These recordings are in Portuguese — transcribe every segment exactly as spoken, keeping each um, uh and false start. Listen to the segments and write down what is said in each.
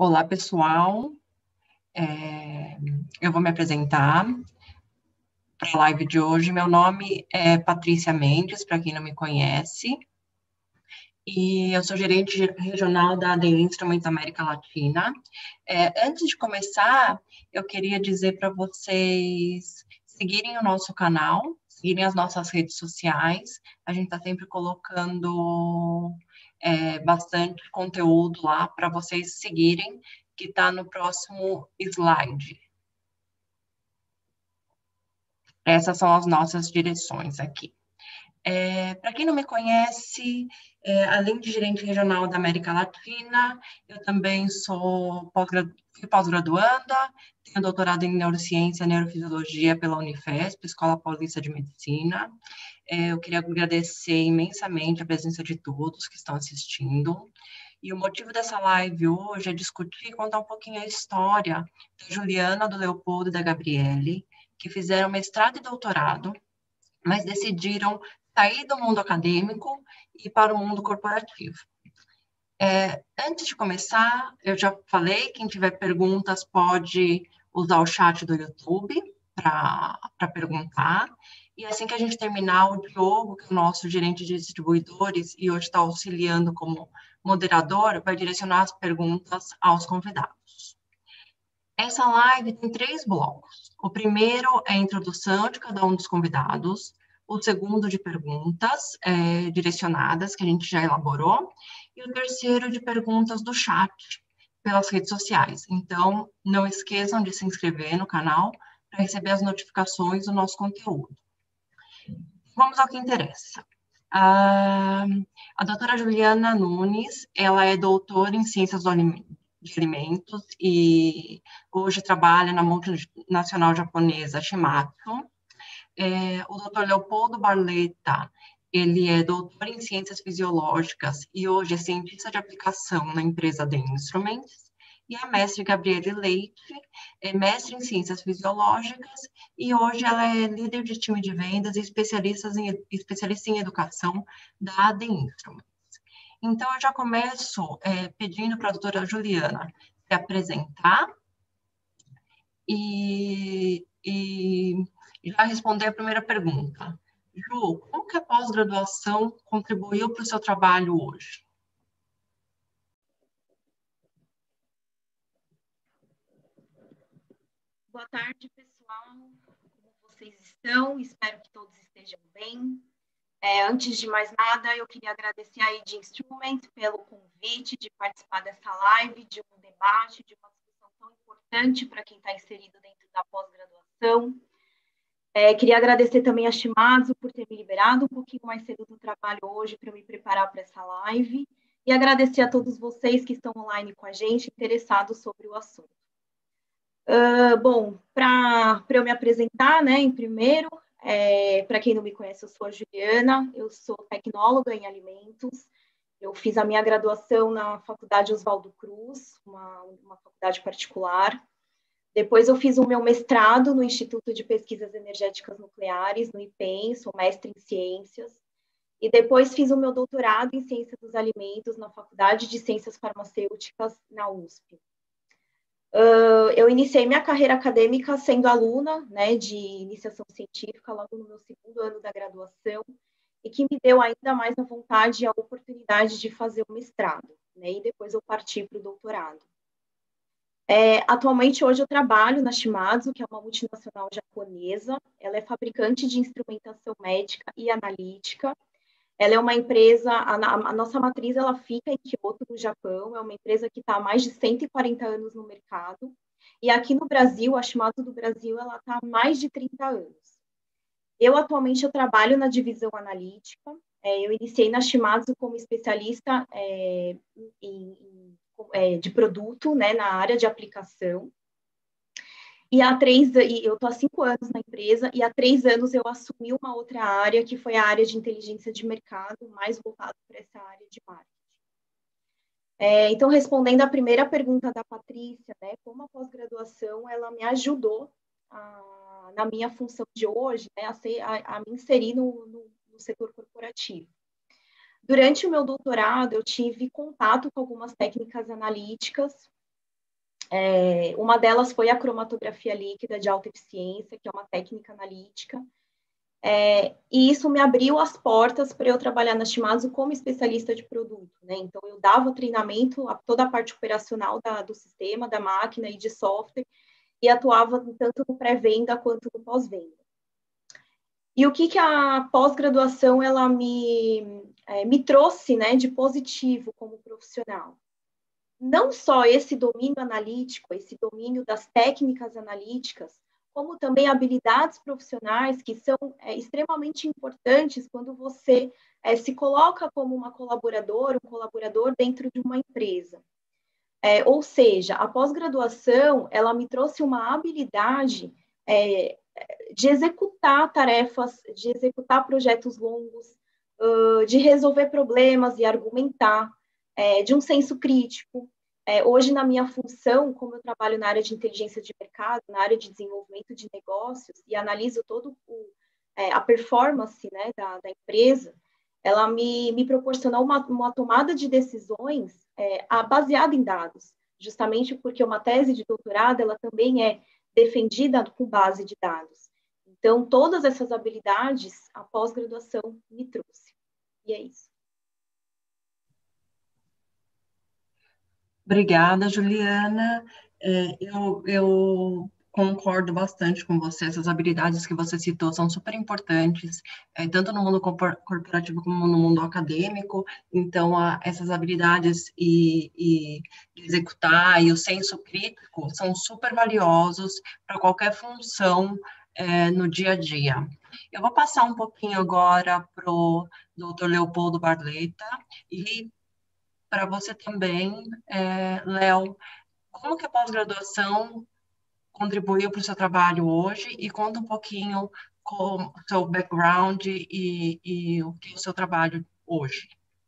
Olá, pessoal. É, eu vou me apresentar para a live de hoje. Meu nome é Patrícia Mendes, para quem não me conhece, e eu sou gerente regional da A D Instruments América Latina. É, antes de começar, eu queria dizer para vocês seguirem o nosso canal, seguirem as nossas redes sociais. A gente está sempre colocando é, bastante conteúdo lá para vocês seguirem, que está no próximo slide. Essas são as nossas direções aqui. É, para quem não me conhece, é, além de gerente regional da América Latina, eu também sou pós-graduanda, pós-graduanda, tenho doutorado em neurociência e neurofisiologia pela Unifesp, Escola Paulista de Medicina. É, eu queria agradecer imensamente a presença de todos que estão assistindo. E o motivo dessa live hoje é discutir e contar um pouquinho a história da Juliana, do Leopoldo e da Gabriele, que fizeram mestrado e doutorado, mas decidiram sair do mundo acadêmico e para o mundo corporativo. É, antes de começar, eu já falei, quem tiver perguntas pode usar o chat do YouTube para perguntar. E assim que a gente terminar, o Diogo, que é o nosso gerente de distribuidores e hoje está auxiliando como moderador, vai direcionar as perguntas aos convidados. Essa live tem três blocos. O primeiro é a introdução de cada um dos convidados, o segundo de perguntas é, direcionadas, que a gente já elaborou, e o terceiro de perguntas do chat, pelas redes sociais. Então, não esqueçam de se inscrever no canal para receber as notificações do nosso conteúdo. Vamos ao que interessa. A, a doutora Juliana Nunes, ela é doutora em Ciências do Alimento, de alimentos e hoje trabalha na multinacional japonesa Shimatsu. É, o doutor Leopoldo Barletta, ele é doutor em ciências fisiológicas e hoje é cientista de aplicação na empresa A D Instruments. E a mestre Gabriele Leite é mestre em ciências fisiológicas e hoje ela é líder de time de vendas e especialista em, especialista em educação da A D Instruments. Então, eu já começo é, pedindo para a doutora Juliana se apresentar e, e já responder a primeira pergunta. Ju, como que a pós-graduação contribuiu para o seu trabalho hoje? Boa tarde, pessoal. Como vocês estão? Espero que todos estejam bem. É, antes de mais nada, eu queria agradecer a A D Instruments pelo convite de participar dessa live, de um debate, de uma discussão tão importante para quem está inserido dentro da pós-graduação. É, queria agradecer também a Shimatsu por ter me liberado um pouquinho mais cedo do trabalho hoje para me preparar para essa live. E agradecer a todos vocês que estão online com a gente, interessados sobre o assunto. Uh, bom, para eu me apresentar, né, em primeiro, é, para quem não me conhece, eu sou a Juliana, eu sou tecnóloga em alimentos, eu fiz a minha graduação na Faculdade Oswaldo Cruz, uma, uma faculdade particular. Depois eu fiz o meu mestrado no Instituto de Pesquisas Energéticas Nucleares, no IPEM, sou mestre em ciências. E depois fiz o meu doutorado em Ciência dos Alimentos na Faculdade de Ciências Farmacêuticas, na U S P. Uh, eu iniciei minha carreira acadêmica sendo aluna, né, de iniciação científica, logo no meu segundo ano da graduação, e que me deu ainda mais a vontade e a oportunidade de fazer o mestrado, né, e depois eu parti para o doutorado. É, atualmente, hoje eu trabalho na Shimatsu, que é uma multinacional japonesa. Ela é fabricante de instrumentação médica e analítica. Ela é uma empresa, a, a nossa matriz ela fica em Kyoto, no Japão, é uma empresa que está há mais de cento e quarenta anos no mercado, e aqui no Brasil, a Shimatsu do Brasil, ela está há mais de trinta anos. Eu, atualmente, eu trabalho na divisão analítica, é, eu iniciei na Shimatsu como especialista é, em, em, é, de produto, né, na área de aplicação. E há três, eu estou há cinco anos na empresa, e há três anos eu assumi uma outra área, que foi a área de inteligência de mercado, mais voltado para essa área de marketing. É, então, respondendo à primeira pergunta da Patrícia, né, como a pós-graduação, ela me ajudou a, na minha função de hoje, né, a, ser, a, a me inserir no, no, no setor corporativo. Durante o meu doutorado, eu tive contato com algumas técnicas analíticas, É, uma delas foi a cromatografia líquida de alta eficiência, que é uma técnica analítica. É, e isso me abriu as portas para eu trabalhar na Shimadzu como especialista de produto, né? Então, eu dava treinamento a toda a parte operacional da, do sistema, da máquina e de software, e atuava tanto no pré-venda quanto no pós-venda. E o que, que a pós-graduação ela me, é, me trouxe, né, de positivo como profissional? Não só esse domínio analítico, esse domínio das técnicas analíticas, como também habilidades profissionais que são é, extremamente importantes quando você é, se coloca como uma colaboradora, um colaborador dentro de uma empresa. É, ou seja, a pós-graduação, ela me trouxe uma habilidade é, de executar tarefas, de executar projetos longos, uh, de resolver problemas e argumentar, é, de um senso crítico. É, hoje, na minha função, como eu trabalho na área de inteligência de mercado, na área de desenvolvimento de negócios e analiso todo o, é, a performance, né, da, da empresa, ela me, me proporcionou uma, uma tomada de decisões é, baseada em dados, justamente porque uma tese de doutorado ela também é defendida com base de dados. Então, todas essas habilidades a pós-graduação me trouxe. E é isso. Obrigada, Juliana. É, eu, eu concordo bastante com você. Essas habilidades que você citou são super importantes, é, tanto no mundo corporativo como no mundo acadêmico. Então, a, essas habilidades e, e executar e o senso crítico são super valiosos para qualquer função é, no dia a dia. Eu vou passar um pouquinho agora para o doutor Leopoldo Barleta e para você também, é, Léo, como que a pós-graduação contribuiu para o seu trabalho hoje e conta um pouquinho com o seu background e, e o que é o seu trabalho hoje.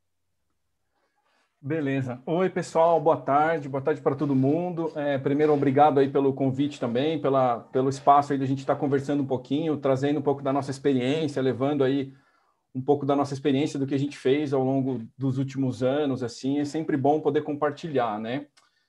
Beleza. Oi, pessoal, boa tarde, boa tarde para todo mundo. É, primeiro, obrigado aí pelo convite também, pela, pelo espaço aí da gente estar conversando um pouquinho, trazendo um pouco da nossa experiência, levando aí um pouco da nossa experiência, do que a gente fez ao longo dos últimos anos, assim, é sempre bom poder compartilhar, né?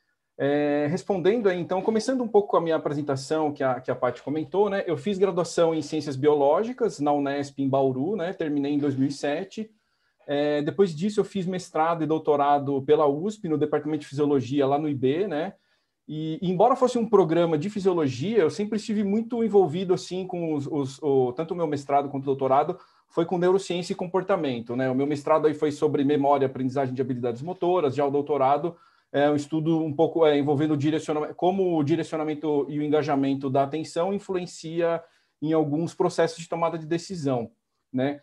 É, respondendo aí, então, começando um pouco com a minha apresentação, que a, que a Paty comentou, né? Eu fiz graduação em Ciências Biológicas na Unesp, em Bauru, né? Terminei em dois mil e sete. É, depois disso, eu fiz mestrado e doutorado pela U S P, no Departamento de Fisiologia, lá no I B, né? E, embora fosse um programa de fisiologia, eu sempre estive muito envolvido, assim, com os, os o, tanto o meu mestrado quanto o doutorado, foi com neurociência e comportamento, né? O meu mestrado aí foi sobre memória e aprendizagem de habilidades motoras, já o doutorado é um estudo um pouco é, envolvendo o direcionamento, como o direcionamento e o engajamento da atenção influencia em alguns processos de tomada de decisão, né?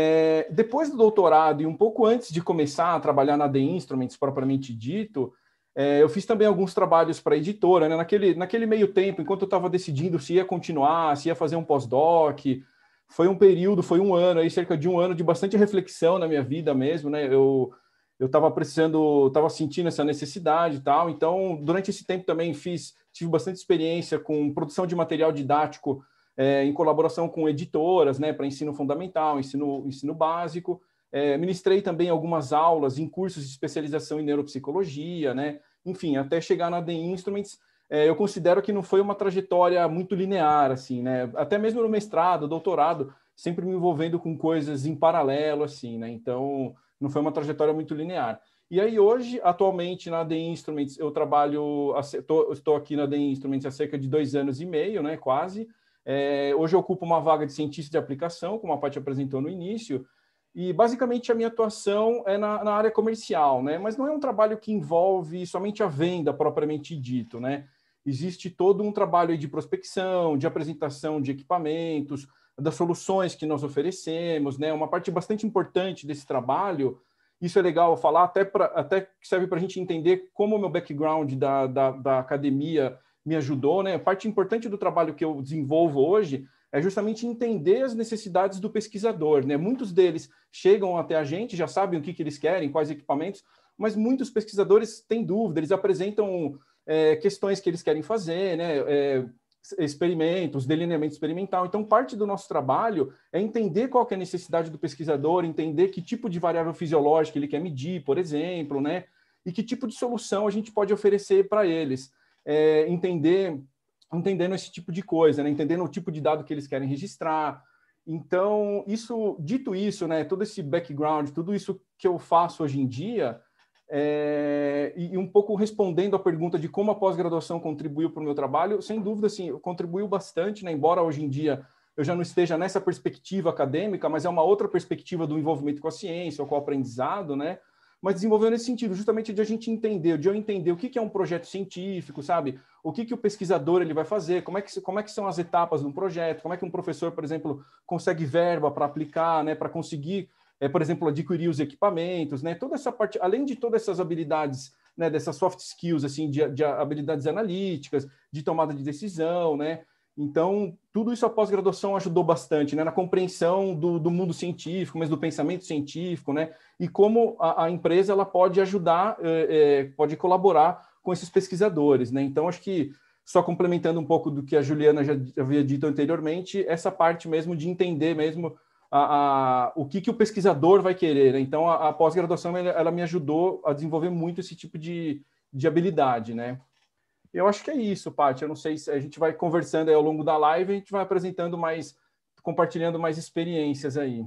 É, depois do doutorado e um pouco antes de começar a trabalhar na The Instruments propriamente dito, é, eu fiz também alguns trabalhos para a editora, né? Naquele, naquele meio tempo, enquanto eu estava decidindo se ia continuar, se ia fazer um pós-doc. Foi um período, foi um ano, aí cerca de um ano de bastante reflexão na minha vida mesmo, né? Eu eu estava precisando, estava sentindo essa necessidade e tal. Então, durante esse tempo também fiz, tive bastante experiência com produção de material didático é, em colaboração com editoras, né? Para ensino fundamental, ensino, ensino básico. É, ministrei também algumas aulas em cursos de especialização em neuropsicologia, né? Enfim, até chegar na The Instruments. É, eu considero que não foi uma trajetória muito linear, assim, né? Até mesmo no mestrado, doutorado, sempre me envolvendo com coisas em paralelo, assim, né? Então, não foi uma trajetória muito linear. E aí, hoje, atualmente, na The Instruments, eu trabalho, tô, estou aqui na The Instruments há cerca de dois anos e meio, né? Quase. É, hoje eu ocupo uma vaga de cientista de aplicação, como a Paty apresentou no início, e basicamente a minha atuação é na, na área comercial, né? Mas não é um trabalho que envolve somente a venda propriamente dito, né? Existe todo um trabalho de prospecção, de apresentação de equipamentos, das soluções que nós oferecemos, né? Uma parte bastante importante desse trabalho, isso é legal falar, até, pra, até serve para a gente entender como o meu background da, da, da academia me ajudou, né? Parte importante do trabalho que eu desenvolvo hoje é justamente entender as necessidades do pesquisador, né? Muitos deles chegam até a gente, já sabem o que, que eles querem, quais equipamentos, mas muitos pesquisadores têm dúvida, eles apresentam é, questões que eles querem fazer, né? É, experimentos, delineamento experimental. Então, parte do nosso trabalho é entender qual que é a necessidade do pesquisador, entender que tipo de variável fisiológica ele quer medir, por exemplo, né? E que tipo de solução a gente pode oferecer para eles. é, entender, entendendo esse tipo de coisa, né? Entendendo o tipo de dado que eles querem registrar. Então, isso, dito isso, né, todo esse background, tudo isso que eu faço hoje em dia, é, e, e um pouco respondendo à pergunta de como a pós-graduação contribuiu para o meu trabalho, sem dúvida, assim, contribuiu bastante, né, embora hoje em dia eu já não esteja nessa perspectiva acadêmica, mas é uma outra perspectiva do envolvimento com a ciência, ou com o aprendizado, né, mas desenvolveu nesse sentido, justamente de a gente entender, de eu entender o que, que é um projeto científico, sabe? O que, que o pesquisador ele vai fazer, como é, que, como é que são as etapas de um projeto, como é que um professor, por exemplo, consegue verba para aplicar, né, para conseguir, é, por exemplo, adquirir os equipamentos, né? Toda essa parte, além de todas essas habilidades, né, dessas soft skills, assim, de, de habilidades analíticas, de tomada de decisão, né? Então, tudo isso a pós-graduação ajudou bastante, né, na compreensão do, do mundo científico, mas do pensamento científico, né, e como a, a empresa ela pode ajudar, é, é, pode colaborar com esses pesquisadores, né. Então, acho que, só complementando um pouco do que a Juliana já havia dito anteriormente, essa parte mesmo de entender mesmo a, a, o que, que o pesquisador vai querer, né? Então, a, a pós-graduação ela, ela me ajudou a desenvolver muito esse tipo de, de habilidade, né. Eu acho que é isso, Paty. Eu não sei se a gente vai conversando aí ao longo da live, a gente vai apresentando mais, compartilhando mais experiências aí.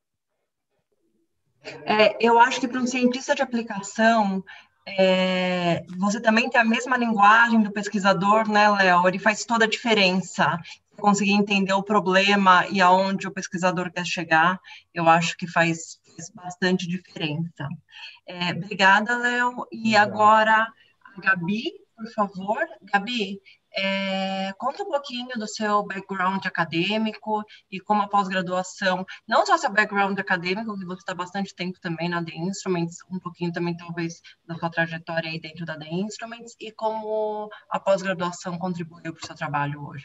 É, eu acho que para um cientista de aplicação, é, você também tem a mesma linguagem do pesquisador, né, Léo? Ele faz toda a diferença. Conseguir entender o problema e aonde o pesquisador quer chegar, eu acho que faz, faz bastante diferença. É, obrigada, Léo. E Obrigado. Agora, a Gabi, por favor. Gabi, é, conta um pouquinho do seu background acadêmico e como a pós-graduação, não só seu background acadêmico, que você está bastante tempo também na The Instruments, um pouquinho também, talvez, da sua trajetória aí dentro da The Instruments, e como a pós-graduação contribuiu para o seu trabalho hoje.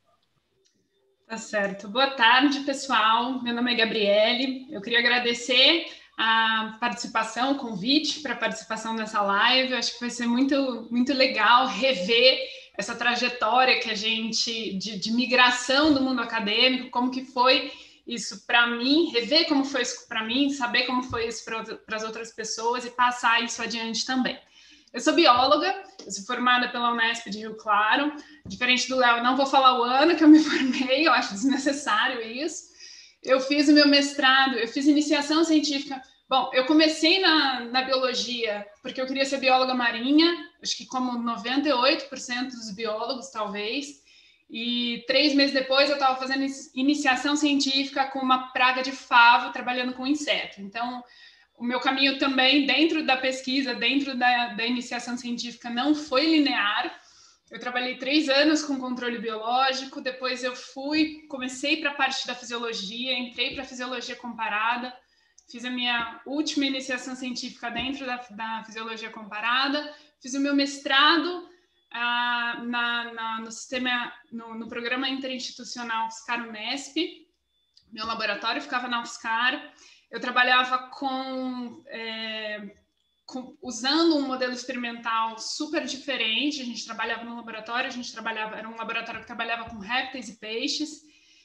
Tá certo. Boa tarde, pessoal. Meu nome é Gabriele. Eu queria agradecer a participação, o convite para a participação nessa live. Eu acho que vai ser muito, muito legal rever essa trajetória que a gente, de, de migração do mundo acadêmico, como que foi isso para mim, rever como foi isso para mim, saber como foi isso para as outras pessoas e passar isso adiante também. Eu sou bióloga, eu sou formada pela Unesp de Rio Claro. Diferente do Léo, não vou falar o ano que eu me formei, eu acho desnecessário isso. Eu fiz o meu mestrado, eu fiz iniciação científica. Bom, eu comecei na, na biologia porque eu queria ser bióloga marinha, acho que como noventa e oito por cento dos biólogos, talvez. E três meses depois eu estava fazendo iniciação científica com uma praga de favo, trabalhando com inseto. Então, o meu caminho também, dentro da pesquisa, dentro da, da iniciação científica, não foi linear. Eu trabalhei três anos com controle biológico, depois eu fui, comecei para a parte da fisiologia, entrei para a fisiologia comparada, fiz a minha última iniciação científica dentro da, da fisiologia comparada, fiz o meu mestrado ah, na, na, no, sistema, no, no programa interinstitucional UFSCar-Unesp, meu laboratório ficava na UFSCar. Eu trabalhava com, é, com, usando um modelo experimental super diferente. A gente trabalhava no laboratório, a gente trabalhava, era um laboratório que trabalhava com répteis e peixes.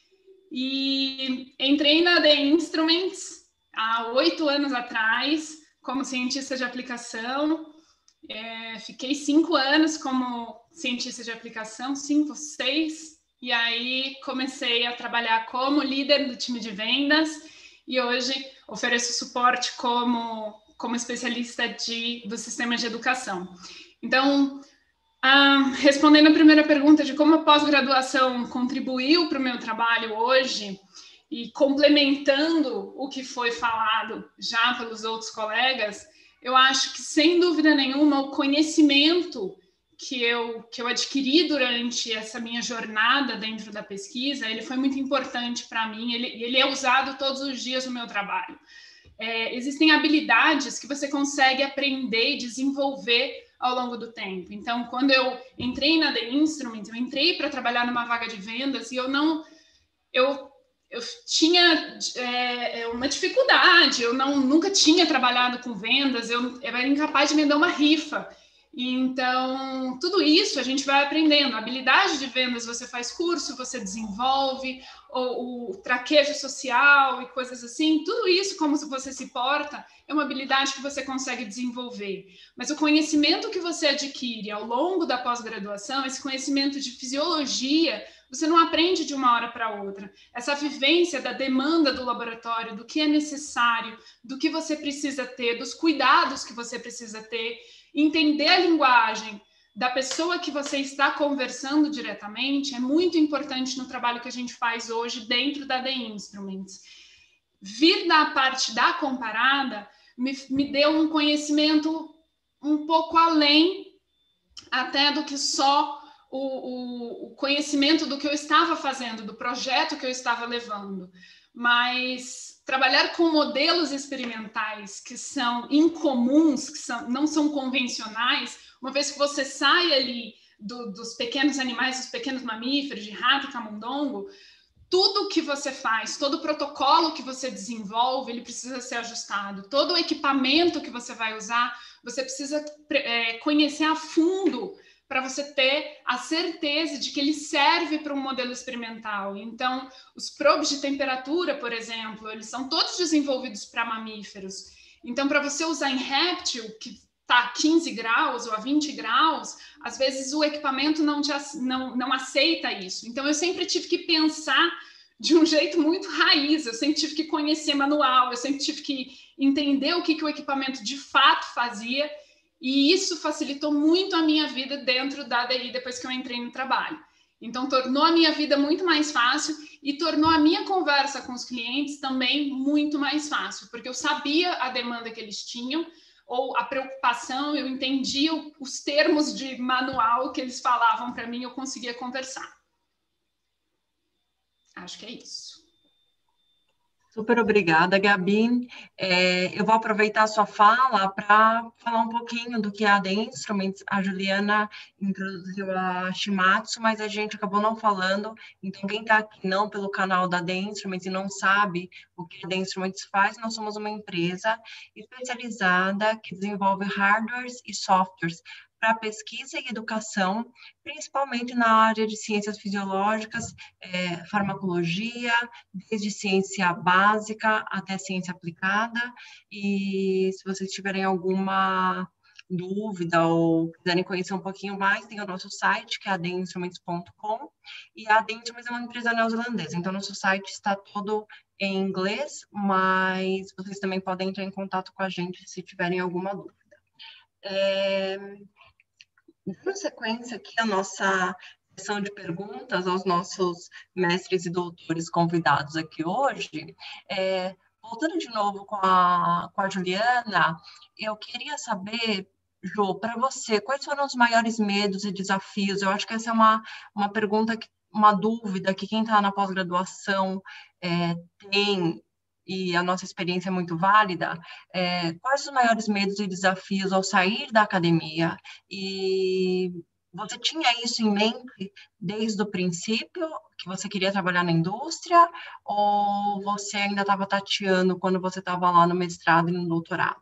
E entrei na The Instruments há oito anos atrás, como cientista de aplicação. É, fiquei cinco anos como cientista de aplicação, cinco, seis. E aí comecei a trabalhar como líder do time de vendas. E hoje ofereço suporte como, como especialista de, do sistema de educação. Então, ah, respondendo a primeira pergunta de como a pós-graduação contribuiu para o meu trabalho hoje, e complementando o que foi falado já pelos outros colegas, eu acho que, sem dúvida nenhuma, o conhecimento que eu, que eu adquiri durante essa minha jornada dentro da pesquisa, ele foi muito importante para mim, ele, ele é usado todos os dias no meu trabalho. É, existem habilidades que você consegue aprender e desenvolver ao longo do tempo. Então, quando eu entrei na The Instruments, eu entrei para trabalhar numa vaga de vendas e eu não... Eu, eu tinha é, uma dificuldade, eu não, nunca tinha trabalhado com vendas, eu, eu era incapaz de vender uma rifa. Então, tudo isso a gente vai aprendendo. A habilidade de vendas, você faz curso, você desenvolve, ou o traquejo social e coisas assim, tudo isso, como você se porta, é uma habilidade que você consegue desenvolver. Mas o conhecimento que você adquire ao longo da pós-graduação, esse conhecimento de fisiologia, você não aprende de uma hora para outra. Essa vivência da demanda do laboratório, do que é necessário, do que você precisa ter, dos cuidados que você precisa ter, entender a linguagem da pessoa que você está conversando diretamente é muito importante no trabalho que a gente faz hoje dentro da The Instruments. Vir da parte da comparada me, me deu um conhecimento um pouco além até do que só o, o, o conhecimento do que eu estava fazendo, do projeto que eu estava levando. Mas trabalhar com modelos experimentais que são incomuns, que são, não são convencionais, uma vez que você sai ali do, dos pequenos animais, dos pequenos mamíferos, de rato e camundongo, tudo que você faz, todo o protocolo que você desenvolve, ele precisa ser ajustado. Todo o equipamento que você vai usar, você precisa é, conhecer a fundo para você ter a certeza de que ele serve para um modelo experimental. Então, os probes de temperatura, por exemplo, eles são todos desenvolvidos para mamíferos. Então, para você usar em réptil, que está a quinze graus ou a vinte graus, às vezes o equipamento não, te, não, não aceita isso. Então, eu sempre tive que pensar de um jeito muito raiz, eu sempre tive que conhecer manual, eu sempre tive que entender o que, que o equipamento de fato fazia. E isso facilitou muito a minha vida dentro da A D I depois que eu entrei no trabalho. Então, tornou a minha vida muito mais fácil e tornou a minha conversa com os clientes também muito mais fácil, porque eu sabia a demanda que eles tinham, ou a preocupação, eu entendia os termos de manual que eles falavam para mim, eu conseguia conversar. Acho que é isso. Super obrigada, Gabi. É, eu vou aproveitar a sua fala para falar um pouquinho do que é a The Instruments. A Juliana introduziu a Shimatsu, mas a gente acabou não falando. Então, quem está aqui não pelo canal da The Instruments e não sabe o que a The Instruments faz, nós somos uma empresa especializada que desenvolve hardwares e softwares para pesquisa e educação, principalmente na área de ciências fisiológicas, é, farmacologia, desde ciência básica até ciência aplicada. E se vocês tiverem alguma dúvida ou quiserem conhecer um pouquinho mais, tem o nosso site, que é a d instruments ponto com, e a The Instruments é uma empresa neozelandesa, então nosso site está todo em inglês, mas vocês também podem entrar em contato com a gente se tiverem alguma dúvida. É... Dando sequência aqui a nossa sessão de perguntas aos nossos mestres e doutores convidados aqui hoje, é, voltando de novo com a, com a Juliana, eu queria saber, Ju, para você, quais foram os maiores medos e desafios? Eu acho que essa é uma, uma pergunta, que, uma dúvida que quem está na pós-graduação é, tem, e a nossa experiência é muito válida. É, quais os maiores medos e desafios ao sair da academia? E você tinha isso em mente desde o princípio, que você queria trabalhar na indústria, ou você ainda estava tateando quando você estava lá no mestrado e no doutorado?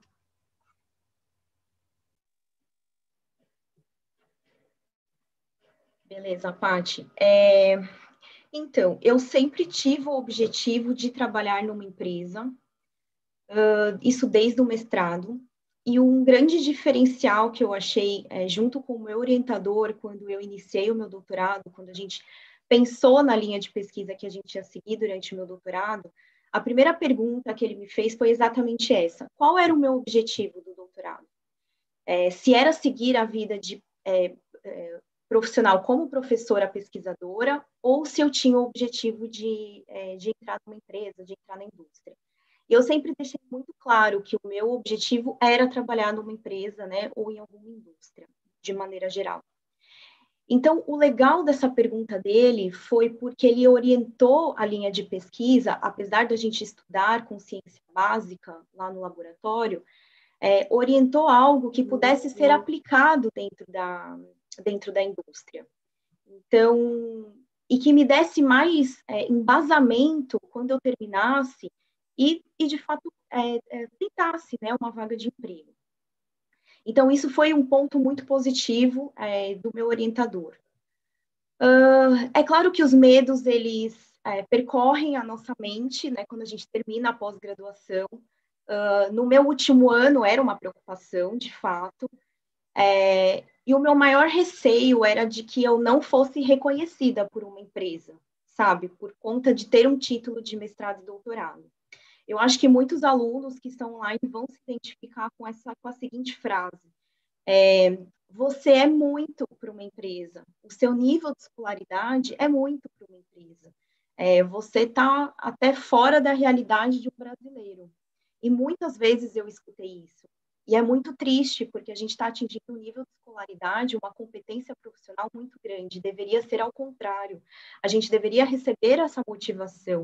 Beleza, Paty. É... Então, eu sempre tive o objetivo de trabalhar numa empresa, uh, isso desde o mestrado, e um grande diferencial que eu achei, é, junto com o meu orientador, quando eu iniciei o meu doutorado, quando a gente pensou na linha de pesquisa que a gente ia seguir durante o meu doutorado, a primeira pergunta que ele me fez foi exatamente essa: qual era o meu objetivo do doutorado? É, se era seguir a vida de... É, é, profissional como professora pesquisadora, ou se eu tinha o objetivo de, é, de entrar numa empresa, de entrar na indústria. E eu sempre deixei muito claro que o meu objetivo era trabalhar numa empresa, né, ou em alguma indústria, de maneira geral. Então, o legal dessa pergunta dele foi porque ele orientou a linha de pesquisa, apesar da gente estudar com ciência básica lá no laboratório, é, orientou algo que pudesse ser aplicado dentro da dentro da indústria. Então, e que me desse mais é, embasamento quando eu terminasse e, e de fato, é, é, tentasse, né, uma vaga de emprego. Então, isso foi um ponto muito positivo é, do meu orientador. Uh, é claro que os medos, eles é, percorrem a nossa mente, né, quando a gente termina a pós-graduação. Uh, no meu último ano, era uma preocupação, de fato, é, e o meu maior receio era de que eu não fosse reconhecida por uma empresa, sabe, por conta de ter um título de mestrado e doutorado. Eu acho que muitos alunos que estão online vão se identificar com, essa, com a seguinte frase. É, você é muito para uma empresa. O seu nível de escolaridade é muito para uma empresa. É, você está até fora da realidade de um brasileiro. E muitas vezes eu escutei isso. E é muito triste, porque a gente está atingindo um nível de escolaridade, uma competência profissional muito grande. Deveria ser ao contrário. A gente deveria receber essa motivação.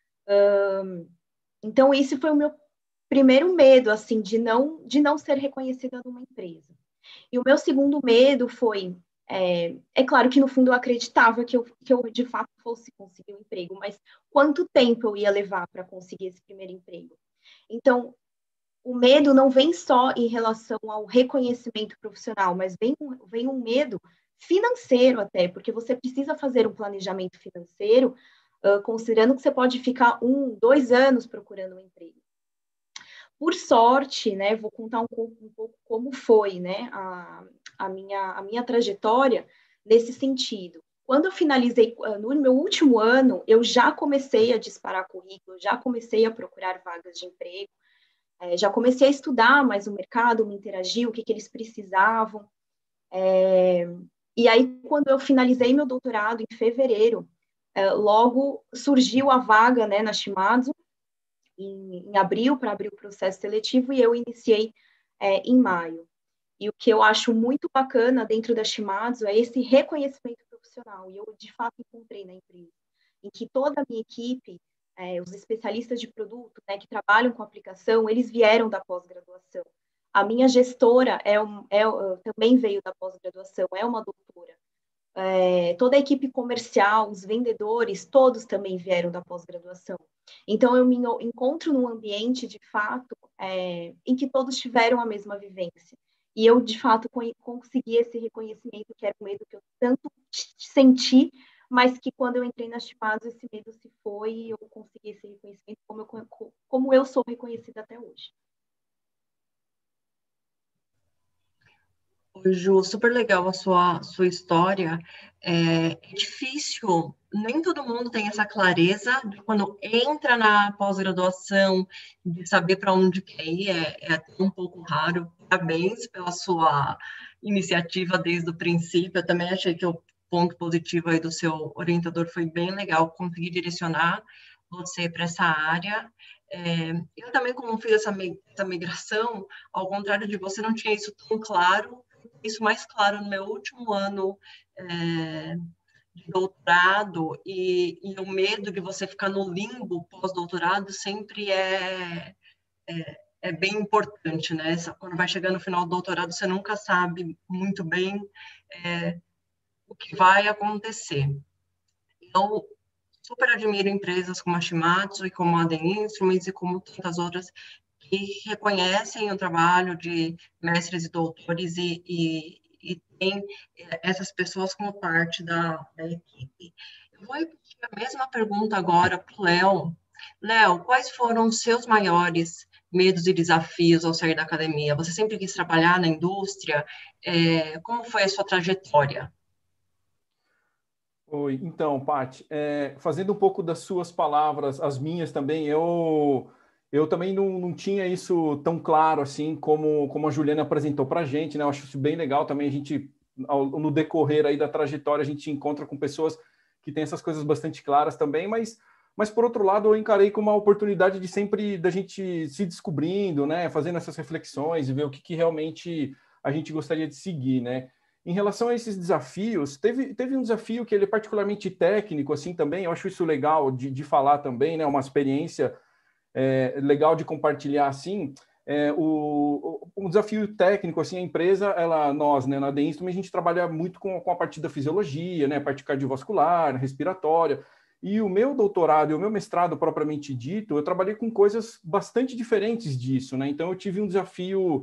Um, então, esse foi o meu primeiro medo, assim, de não, de não ser reconhecida numa empresa. E o meu segundo medo foi, é, é claro que no fundo eu acreditava que eu, que eu de fato fosse conseguir um emprego, mas quanto tempo eu ia levar para conseguir esse primeiro emprego? Então, o medo não vem só em relação ao reconhecimento profissional, mas vem, vem um medo financeiro até, porque você precisa fazer um planejamento financeiro, uh, considerando que você pode ficar um, dois anos procurando um emprego. Por sorte, né, vou contar um pouco, um pouco como foi, né, a, a, minha, a minha trajetória nesse sentido. Quando eu finalizei, no meu último ano, eu já comecei a disparar currículo, já comecei a procurar vagas de emprego, é, já comecei a estudar mais o mercado, me interagir, o que, que eles precisavam. É, e aí, quando eu finalizei meu doutorado em fevereiro, é, logo surgiu a vaga, né, na Shimadzu, Em, em abril, para abrir o processo seletivo, e eu iniciei é, em maio. E o que eu acho muito bacana dentro da Shimadzu é esse reconhecimento profissional, e eu, de fato, encontrei na empresa, em que toda a minha equipe, é, os especialistas de produto, né, que trabalham com aplicação, eles vieram da pós-graduação. A minha gestora é, um, é, também veio da pós-graduação, é uma doutora. É, toda a equipe comercial, os vendedores, todos também vieram da pós-graduação. Então, eu me encontro num ambiente, de fato, é, em que todos tiveram a mesma vivência. E eu, de fato, consegui esse reconhecimento, que era o medo que eu tanto senti, mas que quando eu entrei nas Shimadzu, esse medo se foi e eu consegui esse reconhecimento como eu, como eu sou reconhecida até hoje. Ju, super legal a sua, sua história. É, é difícil, nem todo mundo tem essa clareza de quando entra na pós-graduação, de saber para onde quer ir, é, é até um pouco raro. Parabéns pela sua iniciativa desde o princípio. Eu também achei que o ponto positivo aí do seu orientador foi bem legal, conseguir direcionar você para essa área. É, eu também, como fiz essa, essa migração, ao contrário de você, não tinha isso tão claro, isso mais claro no meu último ano é, de doutorado, e, e o medo de você ficar no limbo pós-doutorado sempre é, é, é bem importante, né? Quando vai chegando no final do doutorado, você nunca sabe muito bem é, o que vai acontecer. Eu super admiro empresas como a Shimadzu e como a Adem Instruments e como tantas outras que reconhecem o trabalho de mestres e doutores e, e, e tem essas pessoas como parte da, da equipe. Eu vou repetir a mesma pergunta agora para o Léo. Léo, quais foram os seus maiores medos e desafios ao sair da academia? Você sempre quis trabalhar na indústria? É, como foi a sua trajetória? Oi, então, Paty, é, fazendo um pouco das suas palavras, as minhas também, eu, eu também não, não tinha isso tão claro assim como, como a Juliana apresentou para a gente, né? Eu acho isso bem legal também, a gente, ao, no decorrer aí da trajetória, a gente encontra com pessoas que têm essas coisas bastante claras também, mas, mas por outro lado, eu encarei como uma oportunidade de sempre, da gente se descobrindo, né? Fazendo essas reflexões e ver o que, que realmente a gente gostaria de seguir, né? Em relação a esses desafios, teve, teve um desafio que ele é particularmente técnico, assim, também, eu acho isso legal de, de falar também, né, uma experiência é, legal de compartilhar, assim, é, o, o, um desafio técnico, assim, a empresa, ela, nós, né, na Adem Instruments, a gente trabalha muito com, com a parte da fisiologia, né, a parte cardiovascular, respiratória, e o meu doutorado e o meu mestrado, propriamente dito, eu trabalhei com coisas bastante diferentes disso, né, então eu tive um desafio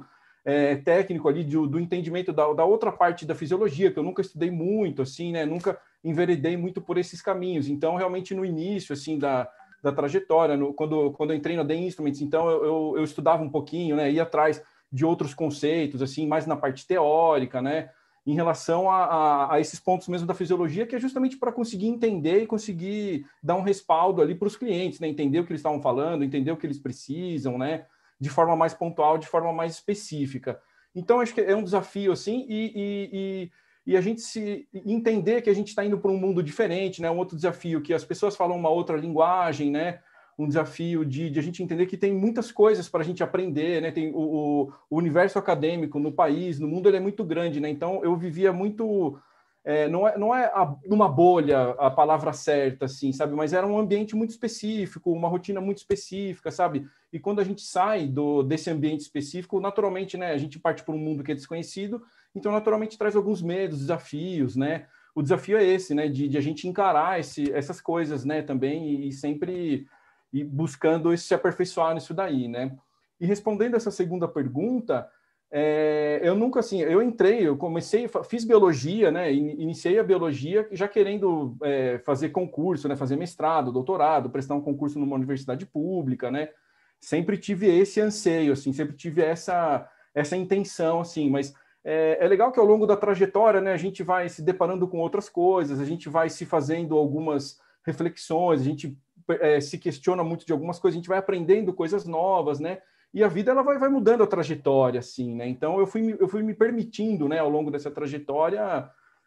é, técnico ali do, do entendimento da, da outra parte da fisiologia, que eu nunca estudei muito, assim, né? Nunca enveredei muito por esses caminhos. Então, realmente, no início, assim, da, da trajetória, no, quando, quando eu entrei na The Instruments, então, eu, eu, eu estudava um pouquinho, né? Ia atrás de outros conceitos, assim, mais na parte teórica, né? Em relação a, a, a esses pontos mesmo da fisiologia, que é justamente para conseguir entender e conseguir dar um respaldo ali para os clientes, né? Entender o que eles estavam falando, entender o que eles precisam, né? De forma mais pontual, de forma mais específica. Então, acho que é um desafio, assim, e, e, e, e a gente se entender que a gente está indo para um mundo diferente, né? Um outro desafio que as pessoas falam uma outra linguagem, né? Um desafio de, de a gente entender que tem muitas coisas para a gente aprender, né? Tem o, o universo acadêmico no país, no mundo, ele é muito grande, né? Então, eu vivia muito... É, não é, não é a, uma bolha a palavra certa, assim, sabe? Mas era um ambiente muito específico, uma rotina muito específica, sabe? E quando a gente sai do, desse ambiente específico, naturalmente, né? A gente parte para um mundo que é desconhecido, então, naturalmente, traz alguns medos, desafios, né? O desafio é esse, né? De, de a gente encarar esse, essas coisas, né? Também, e, e sempre... e buscando se aperfeiçoar nisso daí, né? E respondendo essa segunda pergunta, é, eu nunca, assim, eu entrei, eu comecei, fiz biologia, né? Iniciei a biologia já querendo é, fazer concurso, né? Fazer mestrado, doutorado, prestar um concurso numa universidade pública, né? Sempre tive esse anseio, assim, sempre tive essa, essa intenção, assim, mas é, é legal que ao longo da trajetória, né? A gente vai se deparando com outras coisas, a gente vai se fazendo algumas reflexões, a gente É, se questiona muito de algumas coisas, a gente vai aprendendo coisas novas, né? E a vida ela vai, vai mudando a trajetória, assim, né? Então eu fui, eu fui me permitindo, né, ao longo dessa trajetória,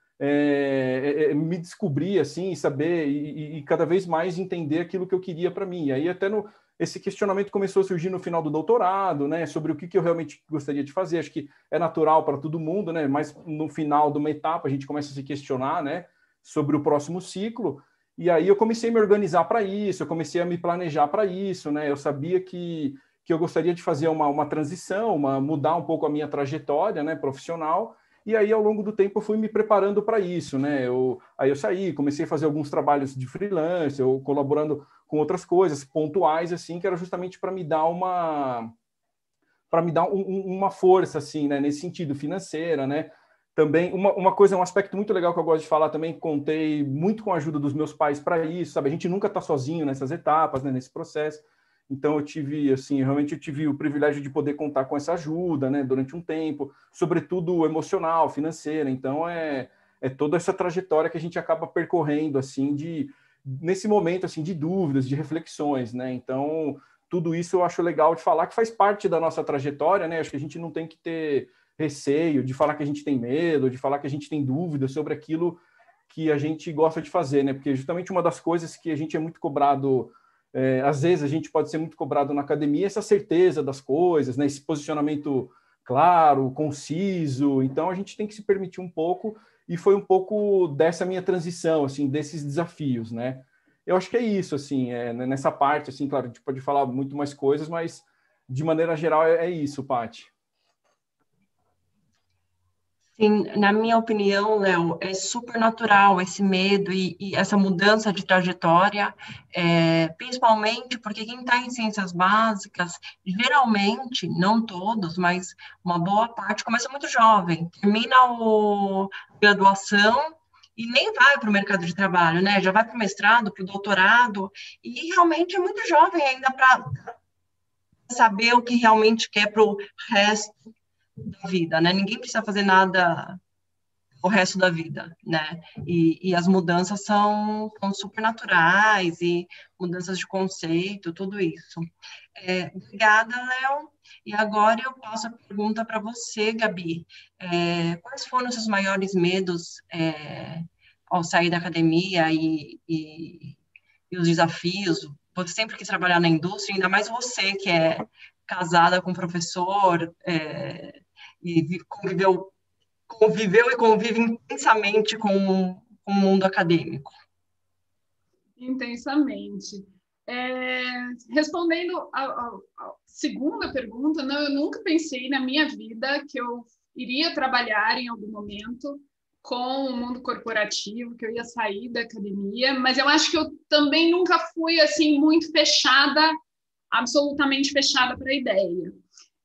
é, é, me descobrir, assim, saber e, e cada vez mais entender aquilo que eu queria para mim. E aí até no, esse questionamento começou a surgir no final do doutorado, né? Sobre o que, que eu realmente gostaria de fazer. Acho que é natural para todo mundo, né? Mas no final de uma etapa a gente começa a se questionar, né? Sobre o próximo ciclo. E aí eu comecei a me organizar para isso, eu comecei a me planejar para isso, né? Eu sabia que, que eu gostaria de fazer uma, uma transição, uma, mudar um pouco a minha trajetória, né, profissional, e aí ao longo do tempo eu fui me preparando para isso, né? Eu, aí eu saí, comecei a fazer alguns trabalhos de freelance, eu colaborando com outras coisas pontuais, assim, que era justamente para me dar uma... para me dar um, uma força, assim, né, nesse sentido, financeira, né? Também, uma, uma coisa, um aspecto muito legal que eu gosto de falar também, contei muito com a ajuda dos meus pais para isso, sabe? A gente nunca está sozinho nessas etapas, né, nesse processo. Então, eu tive, assim, realmente eu tive o privilégio de poder contar com essa ajuda, né, durante um tempo, sobretudo emocional, financeira. Então, é, é toda essa trajetória que a gente acaba percorrendo, assim, de, nesse momento, assim, de dúvidas, de reflexões, né? Então, tudo isso eu acho legal de falar, que faz parte da nossa trajetória, né? Acho que a gente não tem que ter receio de falar que a gente tem medo, de falar que a gente tem dúvidas sobre aquilo que a gente gosta de fazer, né? Porque justamente uma das coisas que a gente é muito cobrado, é, às vezes a gente pode ser muito cobrado na academia, essa certeza das coisas, né? Esse posicionamento claro, conciso. Então a gente tem que se permitir um pouco, e foi um pouco dessa minha transição, assim, desses desafios, né? Eu acho que é isso, assim, é, nessa parte, assim, claro, a gente pode falar muito mais coisas, mas de maneira geral é, é isso, Paty. Sim, na minha opinião, Léo, é super natural esse medo e, e essa mudança de trajetória, é, principalmente porque quem está em ciências básicas, geralmente, não todos, mas uma boa parte, começa muito jovem, termina a graduação e nem vai para o mercado de trabalho, né? Já vai para o mestrado, para o doutorado, e realmente é muito jovem ainda para saber o que realmente quer para o resto da vida, né? Ninguém precisa fazer nada o resto da vida, né? E, e as mudanças são, são super naturais, e mudanças de conceito, tudo isso. É, obrigada, Léo. E agora eu passo a pergunta para você, Gabi. É, quais foram os seus maiores medos é, ao sair da academia e, e, e os desafios? Você sempre quis trabalhar na indústria, ainda mais você que é casada com um professor, é, e conviveu, conviveu e convive intensamente com, com o mundo acadêmico. Intensamente. É, respondendo a, a, a segunda pergunta, não, eu nunca pensei na minha vida que eu iria trabalhar em algum momento com o mundo corporativo, que eu ia sair da academia, mas eu acho que eu também nunca fui assim muito fechada, absolutamente fechada para a ideia.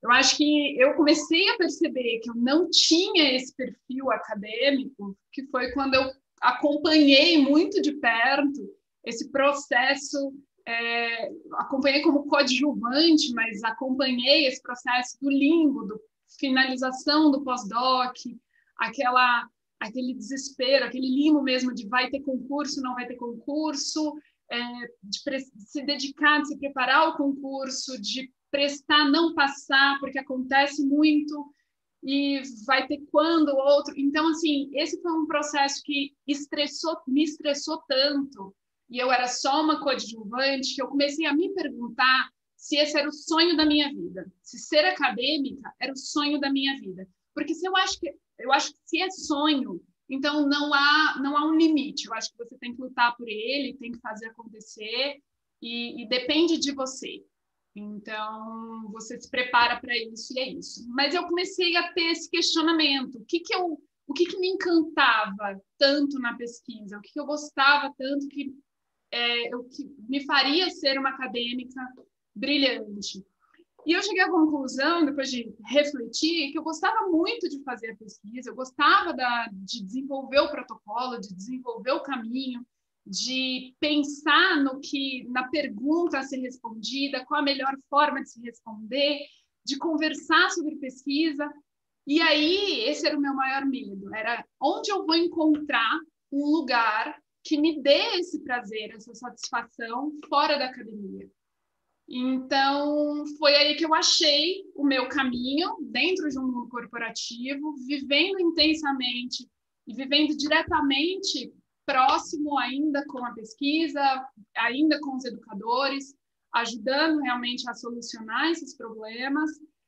eu acho que eu comecei a perceber que eu não tinha esse perfil acadêmico, que foi quando eu acompanhei muito de perto esse processo, é, acompanhei como coadjuvante, mas acompanhei esse processo do limbo, do finalização do pós-doc, aquela, aquele desespero, aquele limbo mesmo de vai ter concurso, não vai ter concurso, é, de se dedicar, de se preparar ao concurso, de prestar, não passar, porque acontece muito, e vai ter quando outro. Então, assim, esse foi um processo que estressou, me estressou tanto, e eu era só uma coadjuvante, que eu comecei a me perguntar se esse era o sonho da minha vida, se ser acadêmica era o sonho da minha vida. Porque se eu acho que eu acho que se é sonho, então não há não há um limite. Eu acho que você tem que lutar por ele, tem que fazer acontecer, e, e depende de você. Então, você se prepara para isso e é isso. Mas eu comecei a ter esse questionamento. O que que eu, o que que me encantava tanto na pesquisa? O que que eu gostava tanto que, é, eu, que me faria ser uma acadêmica brilhante? E eu cheguei à conclusão, depois de refletir, que eu gostava muito de fazer a pesquisa, eu gostava da, de desenvolver o protocolo, de desenvolver o caminho, de pensar no que, na pergunta a ser respondida, qual a melhor forma de se responder, de conversar sobre pesquisa. E aí, esse era o meu maior medo, era onde eu vou encontrar um lugar que me dê esse prazer, essa satisfação fora da academia. Então, foi aí que eu achei o meu caminho dentro de um mundo corporativo, vivendo intensamente e vivendo diretamente próximo ainda com a pesquisa, ainda com os educadores, ajudando realmente a solucionar esses problemas.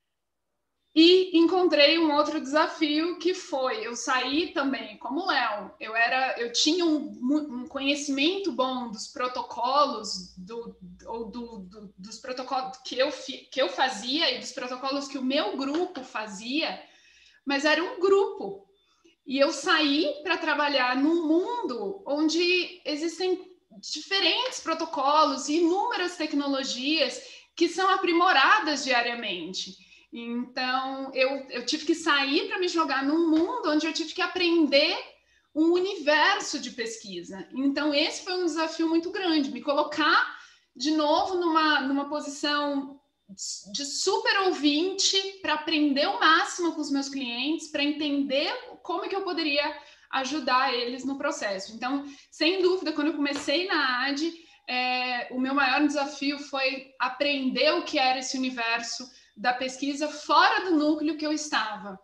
E encontrei um outro desafio que foi, eu saí também, como o Léo, eu, era, eu tinha um, um conhecimento bom dos protocolos, do, ou do, do, dos protocolos que eu, que eu fazia e dos protocolos que o meu grupo fazia, mas era um grupo. E eu saí para trabalhar num mundo onde existem diferentes protocolos e inúmeras tecnologias que são aprimoradas diariamente. Então, eu, eu tive que sair para me jogar num mundo onde eu tive que aprender um universo de pesquisa. Então, esse foi um desafio muito grande, me colocar de novo numa, numa posição de super ouvinte para aprender o máximo com os meus clientes, para entender como que eu poderia ajudar eles no processo. Então, sem dúvida, quando eu comecei na A D, é, o meu maior desafio foi aprender o que era esse universo da pesquisa fora do núcleo que eu estava.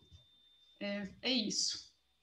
É, é isso.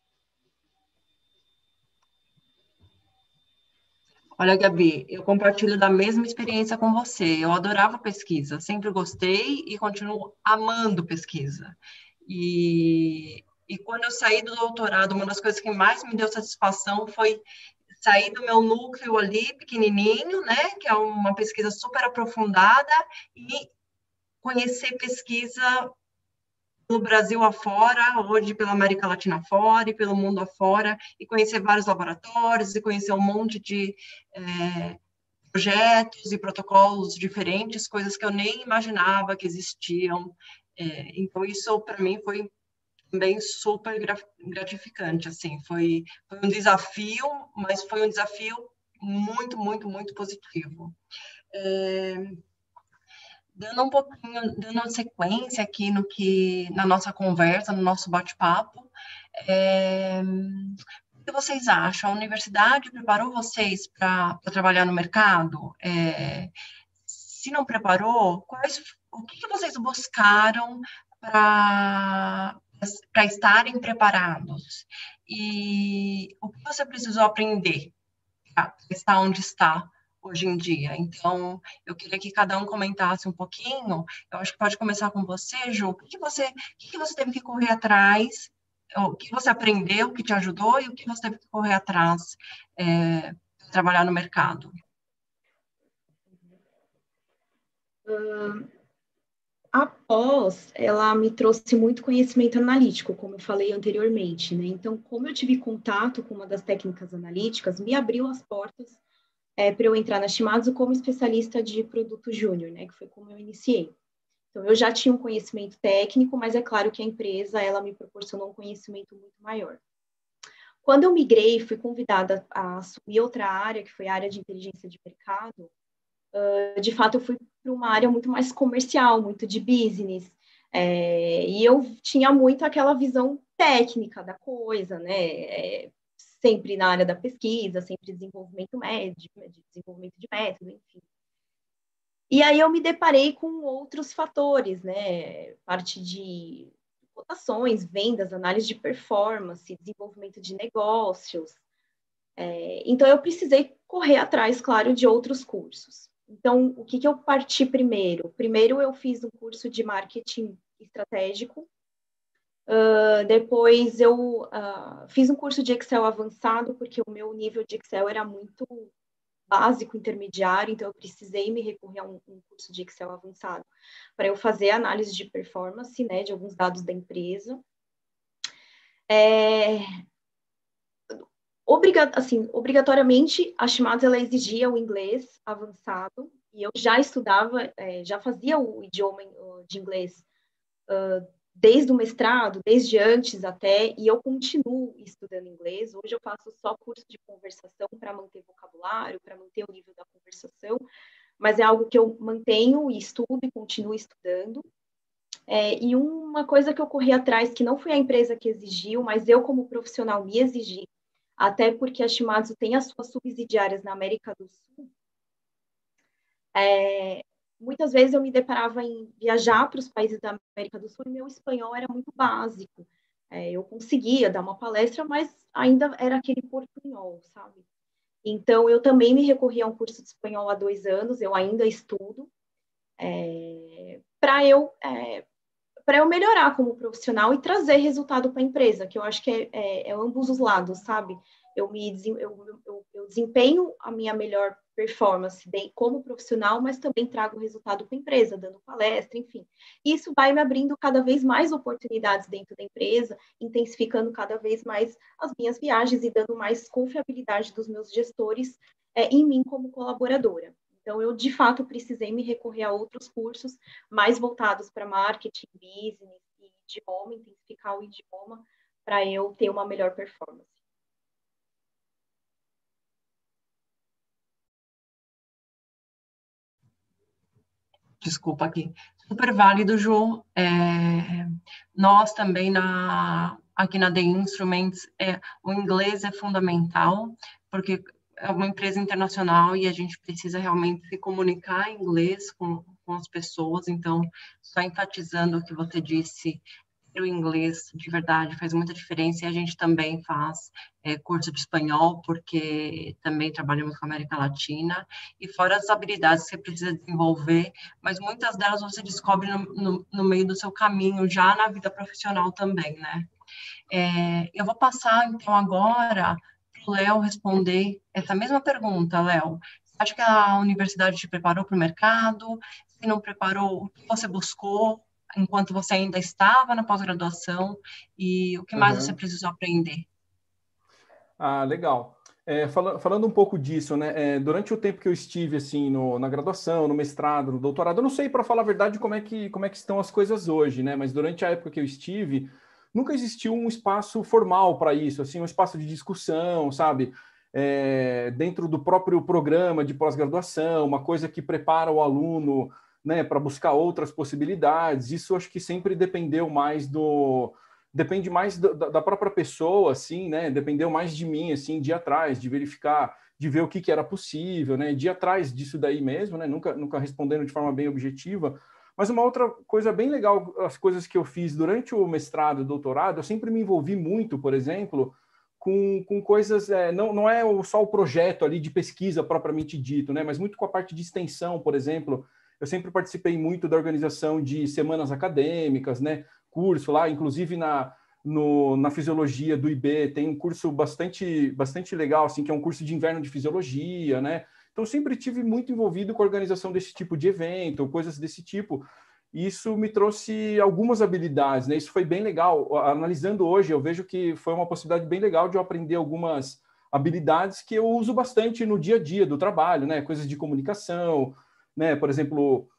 Olha, Gabi, eu compartilho da mesma experiência com você. Eu adorava pesquisa, sempre gostei e continuo amando pesquisa. E, e quando eu saí do doutorado, uma das coisas que mais me deu satisfação foi sair do meu núcleo ali, pequenininho, né, que é uma pesquisa super aprofundada, e conhecer pesquisa pelo Brasil afora, hoje pela América Latina afora e pelo mundo afora, e conhecer vários laboratórios, e conhecer um monte de é, projetos e protocolos diferentes, coisas que eu nem imaginava que existiam. É, então, isso, para mim, foi também super gratificante, assim, foi, foi um desafio, mas foi um desafio muito, muito, muito positivo. É, Dando um pouquinho, dando sequência aqui no que, na nossa conversa, no nosso bate-papo, é, o que vocês acham? A universidade preparou vocês para trabalhar no mercado? É, se não preparou, quais, o que, que vocês buscaram para para estarem preparados? E o que você precisou aprender para estar onde está hoje em dia? Então, eu queria que cada um comentasse um pouquinho. Eu acho que pode começar com você, Ju. O que você, o que você teve que correr atrás? O que você aprendeu, o que te ajudou e o que você teve que correr atrás é, para trabalhar no mercado? Uh, a pós, ela me trouxe muito conhecimento analítico, como eu falei anteriormente, né? Então, como eu tive contato com uma das técnicas analíticas, me abriu as portas é, para eu entrar na Shimadzu como especialista de produto júnior, né? Que foi como eu iniciei. Então, eu já tinha um conhecimento técnico, mas é claro que a empresa, ela me proporcionou um conhecimento muito maior. Quando eu migrei, fui convidada a assumir outra área, que foi a área de inteligência de mercado, de fato, eu fui para uma área muito mais comercial, muito de business, é, e eu tinha muito aquela visão técnica da coisa, né? É, sempre na área da pesquisa, sempre desenvolvimento médico, desenvolvimento de método, enfim. E aí eu me deparei com outros fatores, né? Parte de cotações, vendas, análise de performance, desenvolvimento de negócios. É, então, eu precisei correr atrás, claro, de outros cursos. Então, o que, que eu parti primeiro? Primeiro, eu fiz um curso de marketing estratégico. Uh, depois, eu uh, fiz um curso de Excel avançado, porque o meu nível de Excel era muito básico, intermediário, então eu precisei me recorrer a um, um curso de Excel avançado para eu fazer análise de performance, né, de alguns dados da empresa. É... Obriga assim, obrigatoriamente, a Shimadzu, ela exigia o inglês avançado, e eu já estudava, é, já fazia o idioma de inglês uh, desde o mestrado, desde antes até, e eu continuo estudando inglês. Hoje eu faço só curso de conversação para manter vocabulário, para manter o nível da conversação, mas é algo que eu mantenho e estudo e continuo estudando. É, e uma coisa que eu corri atrás, que não foi a empresa que exigiu, mas eu como profissional me exigi, até porque a Shimadzu tem as suas subsidiárias na América do Sul, é, muitas vezes eu me deparava em viajar para os países da América do Sul e meu espanhol era muito básico. É, eu conseguia dar uma palestra, mas ainda era aquele portunhol, sabe? Então, eu também me recorri a um curso de espanhol há dois anos, eu ainda estudo, é, para eu... É, para eu melhorar como profissional e trazer resultado para a empresa, que eu acho que é, é, é ambos os lados, sabe? Eu, me, eu, eu, eu desempenho a minha melhor performance bem, como profissional, mas também trago resultado para a empresa, dando palestra, enfim. Isso vai me abrindo cada vez mais oportunidades dentro da empresa, intensificando cada vez mais as minhas viagens e dando mais confiabilidade dos meus gestores é, em mim como colaboradora. Então, eu, de fato, precisei me recorrer a outros cursos mais voltados para marketing, business e idioma, intensificar o idioma, para eu ter uma melhor performance. Desculpa aqui. Super válido, Ju. É, nós também, na, aqui na The Instruments, é, o inglês é fundamental, porque é uma empresa internacional e a gente precisa realmente se comunicar em inglês com, com as pessoas. Então, só enfatizando o que você disse, o inglês de verdade faz muita diferença, e a gente também faz é, curso de espanhol, porque também trabalhamos com a América Latina, e fora as habilidades que você precisa desenvolver, mas muitas delas você descobre no, no, no meio do seu caminho, já na vida profissional também, né? É, eu vou passar, então, agora para o Léo responder essa mesma pergunta, Léo. Você acha que a universidade te preparou para o mercado? Se não preparou, o que você buscou enquanto você ainda estava na pós-graduação, e o que mais uhum. você precisou aprender? Ah, legal. É, fala, falando um pouco disso, né? É, durante o tempo que eu estive assim no, na graduação, no mestrado, no doutorado, eu não sei, para falar a verdade, como é que como é que estão as coisas hoje, né? Mas durante a época que eu estive, nunca existiu um espaço formal para isso, assim, um espaço de discussão, sabe? É, dentro do próprio programa de pós-graduação, uma coisa que prepara o aluno, né, para buscar outras possibilidades. Isso acho que sempre dependeu mais do... Depende mais do, da própria pessoa, assim, né? Dependeu mais de mim, assim, de ir atrás, de verificar, de ver o que, que era possível, né? De ir atrás disso daí mesmo, né? Nunca, nunca respondendo de forma bem objetiva. Mas uma outra coisa bem legal, as coisas que eu fiz durante o mestrado e doutorado, eu sempre me envolvi muito, por exemplo, com, com coisas... É, não, não é só o projeto ali de pesquisa propriamente dito, né? Mas muito com a parte de extensão, por exemplo. Eu sempre participei muito da organização de semanas acadêmicas, né? Curso lá, inclusive na, no, na fisiologia do I B, tem um curso bastante, bastante legal, assim, que é um curso de inverno de fisiologia, né? Então, sempre tive muito envolvido com a organização desse tipo de evento, coisas desse tipo. E isso me trouxe algumas habilidades, né? Isso foi bem legal. Analisando hoje, eu vejo que foi uma possibilidade bem legal de eu aprender algumas habilidades que eu uso bastante no dia a dia do trabalho, né? Coisas de comunicação, né? Por exemplo,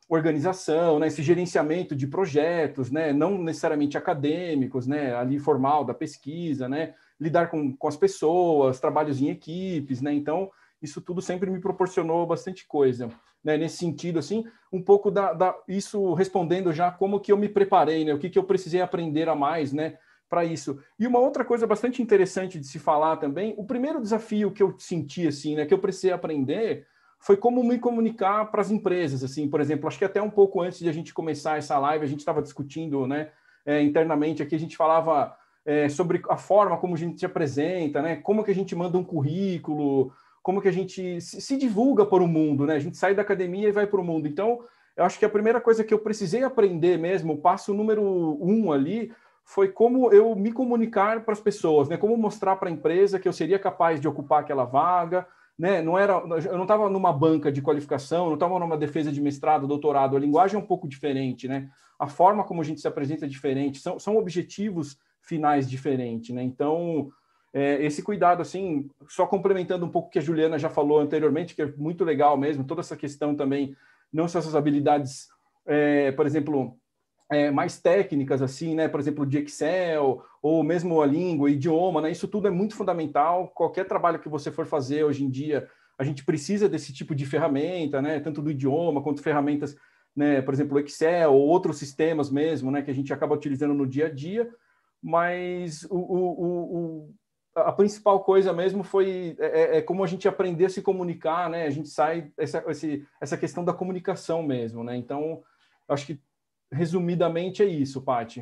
organização, né, esse gerenciamento de projetos, né, não necessariamente acadêmicos, né, ali formal da pesquisa, né, lidar com, com as pessoas, trabalhos em equipes, né, então isso tudo sempre me proporcionou bastante coisa, né, nesse sentido, assim, um pouco da, da isso respondendo já como que eu me preparei, né, o que que eu precisei aprender a mais, né, para isso. E uma outra coisa bastante interessante de se falar também, o primeiro desafio que eu senti, assim, né, que eu precisei aprender foi como me comunicar para as empresas, assim, por exemplo, acho que até um pouco antes de a gente começar essa live, a gente estava discutindo, né, é, internamente aqui, a gente falava é, sobre a forma como a gente se apresenta, né, como que a gente manda um currículo, como que a gente se, se divulga para o mundo, né, a gente sai da academia e vai para o mundo. Então, eu acho que a primeira coisa que eu precisei aprender mesmo, o passo número um ali, foi como eu me comunicar para as pessoas, né, como mostrar para a empresa que eu seria capaz de ocupar aquela vaga, né? Não era, eu não estava numa banca de qualificação, não estava numa defesa de mestrado, doutorado, a linguagem é um pouco diferente, né? A forma como a gente se apresenta é diferente, são, são objetivos finais diferentes, né? Então, é, esse cuidado, assim, só complementando um pouco o que a Juliana já falou anteriormente, que é muito legal mesmo, toda essa questão também, não só essas habilidades, é, por exemplo, É, mais técnicas, assim, né? Por exemplo, de Excel, ou mesmo a língua, idioma, né? Isso tudo é muito fundamental. Qualquer trabalho que você for fazer hoje em dia, a gente precisa desse tipo de ferramenta, né? Tanto do idioma quanto ferramentas, né? Por exemplo, o Excel ou outros sistemas mesmo, né? Que a gente acaba utilizando no dia a dia. Mas o, o, o, a principal coisa mesmo foi é, é como a gente aprender a se comunicar, né? A gente sai essa, essa questão da comunicação mesmo, né? Então, acho que resumidamente é isso, Paty.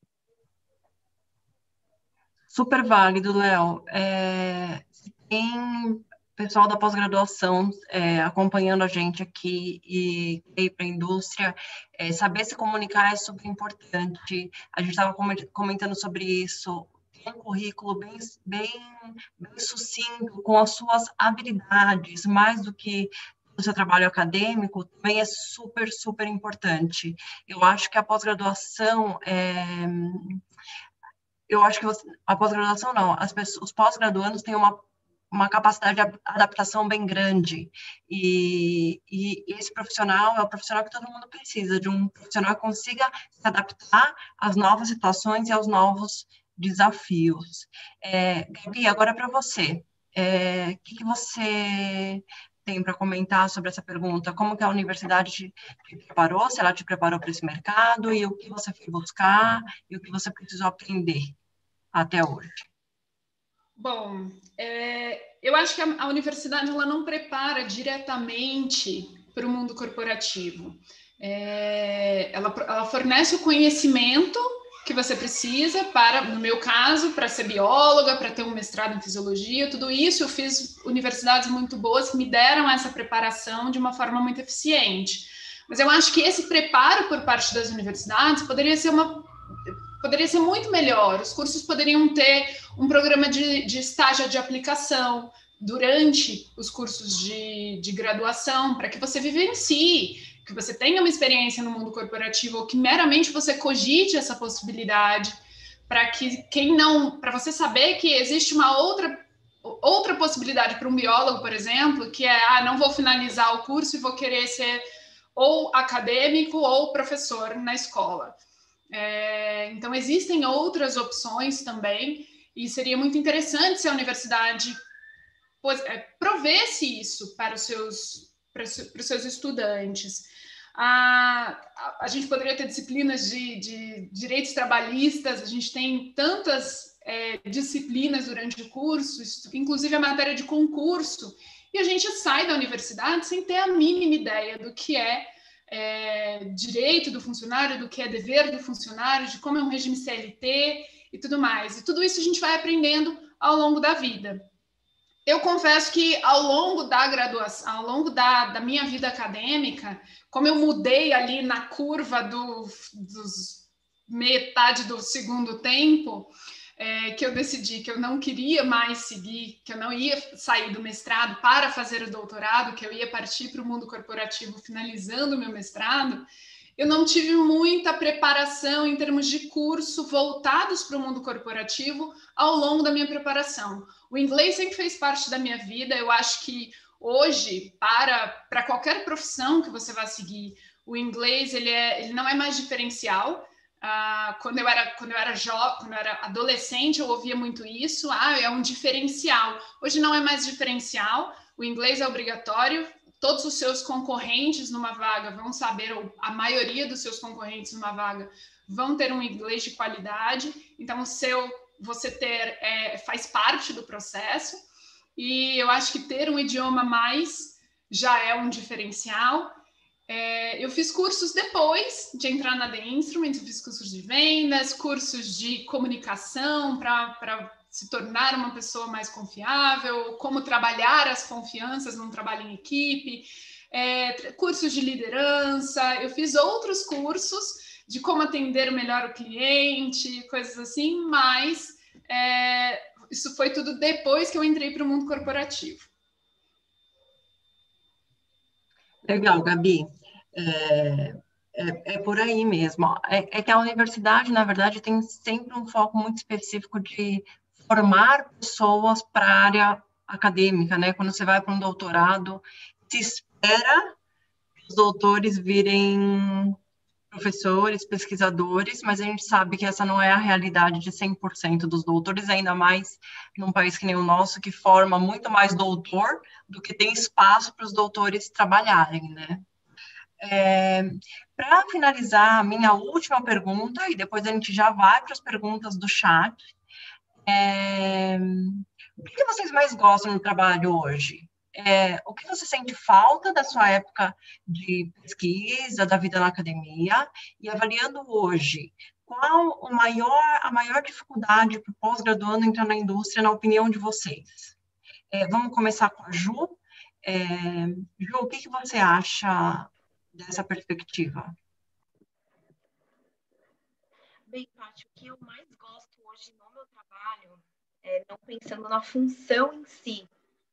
Super válido, Léo. É, tem pessoal da pós-graduação é, acompanhando a gente aqui e ir para a indústria, é, saber se comunicar é super importante. A gente estava comentando sobre isso. Tem um currículo bem, bem, bem sucinto, com as suas habilidades, mais do que o seu trabalho acadêmico, também é super, super importante. Eu acho que a pós-graduação, é, eu acho que você, a pós-graduação não, as pessoas, os pós-graduandos têm uma, uma capacidade de adaptação bem grande, e, e esse profissional é o profissional que todo mundo precisa, de um profissional que consiga se adaptar às novas situações e aos novos desafios. É, Gabi, agora para você, é, o que, que você tem para comentar sobre essa pergunta? Como que a universidade te, te preparou, se ela te preparou para esse mercado, e o que você foi buscar, e o que você precisou aprender até hoje? Bom, é, eu acho que a, a universidade ela não prepara diretamente para o mundo corporativo. É, ela, ela fornece o conhecimento que você precisa para, no meu caso, para ser bióloga, para ter um mestrado em fisiologia, tudo isso eu fiz universidades muito boas que me deram essa preparação de uma forma muito eficiente. Mas eu acho que esse preparo por parte das universidades poderia ser uma poderia ser muito melhor. Os cursos poderiam ter um programa de, de estágio de aplicação durante os cursos de, de graduação, para que você vivencie, que você tenha uma experiência no mundo corporativo, ou que meramente você cogite essa possibilidade, para que quem não, para você saber que existe uma outra outra possibilidade para um biólogo, por exemplo, que é, ah, não vou finalizar o curso e vou querer ser ou acadêmico ou professor na escola. É, então, existem outras opções também, e seria muito interessante se a universidade pois, é, provesse isso para os seus, para os, para os seus estudantes. A, a, a gente poderia ter disciplinas de, de direitos trabalhistas, a gente tem tantas é, disciplinas durante o curso, inclusive a matéria de concurso, e a gente sai da universidade sem ter a mínima ideia do que é É, direito do funcionário, do que é dever do funcionário, de como é um regime C L T e tudo mais. E tudo isso a gente vai aprendendo ao longo da vida. Eu confesso que ao longo da graduação, ao longo da, da minha vida acadêmica, como eu mudei ali na curva do, dos metade do segundo tempo, É, que eu decidi que eu não queria mais seguir, que eu não ia sair do mestrado para fazer o doutorado, que eu ia partir para o mundo corporativo finalizando o meu mestrado, eu não tive muita preparação em termos de curso voltados para o mundo corporativo ao longo da minha preparação. O inglês sempre fez parte da minha vida, eu acho que hoje, para, para qualquer profissão que você vá seguir, o inglês ele, é, ele não é mais diferencial. Uh, quando eu era quando eu era jovem, quando eu era adolescente, eu ouvia muito isso. Ah, é um diferencial. Hoje não é mais diferencial. O inglês é obrigatório. Todos os seus concorrentes numa vaga vão saber, ou a maioria dos seus concorrentes numa vaga vão ter um inglês de qualidade. Então, o seu você ter é, faz parte do processo. E eu acho que ter um idioma a mais já é um diferencial. É, eu fiz cursos depois de entrar na The Instrument, eu fiz cursos de vendas, cursos de comunicação para se tornar uma pessoa mais confiável, como trabalhar as confianças num trabalho em equipe, é, cursos de liderança, eu fiz outros cursos de como atender melhor o cliente, coisas assim, mas é, isso foi tudo depois que eu entrei para o mundo corporativo. Legal, Gabi. É, é, é por aí mesmo. É, é que a universidade, na verdade, tem sempre um foco muito específico de formar pessoas para a área acadêmica, né? Quando você vai para um doutorado, se espera que os doutores virem professores, pesquisadores, mas a gente sabe que essa não é a realidade de cem por cento dos doutores, ainda mais num país que nem o nosso, que forma muito mais doutor do que tem espaço para os doutores trabalharem, né? É, para finalizar, a minha última pergunta, e depois a gente já vai para as perguntas do chat, é, o que vocês mais gostam do trabalho hoje? É, o que você sente falta da sua época de pesquisa, da vida na academia, e avaliando hoje, qual o maior, a maior dificuldade para o pós-graduando entrar na indústria, na opinião de vocês? É, vamos começar com a Ju. É, Ju, o que, que você acha dessa perspectiva? Bem, Paty, o que eu mais gosto hoje no meu trabalho, é, não pensando na função em si,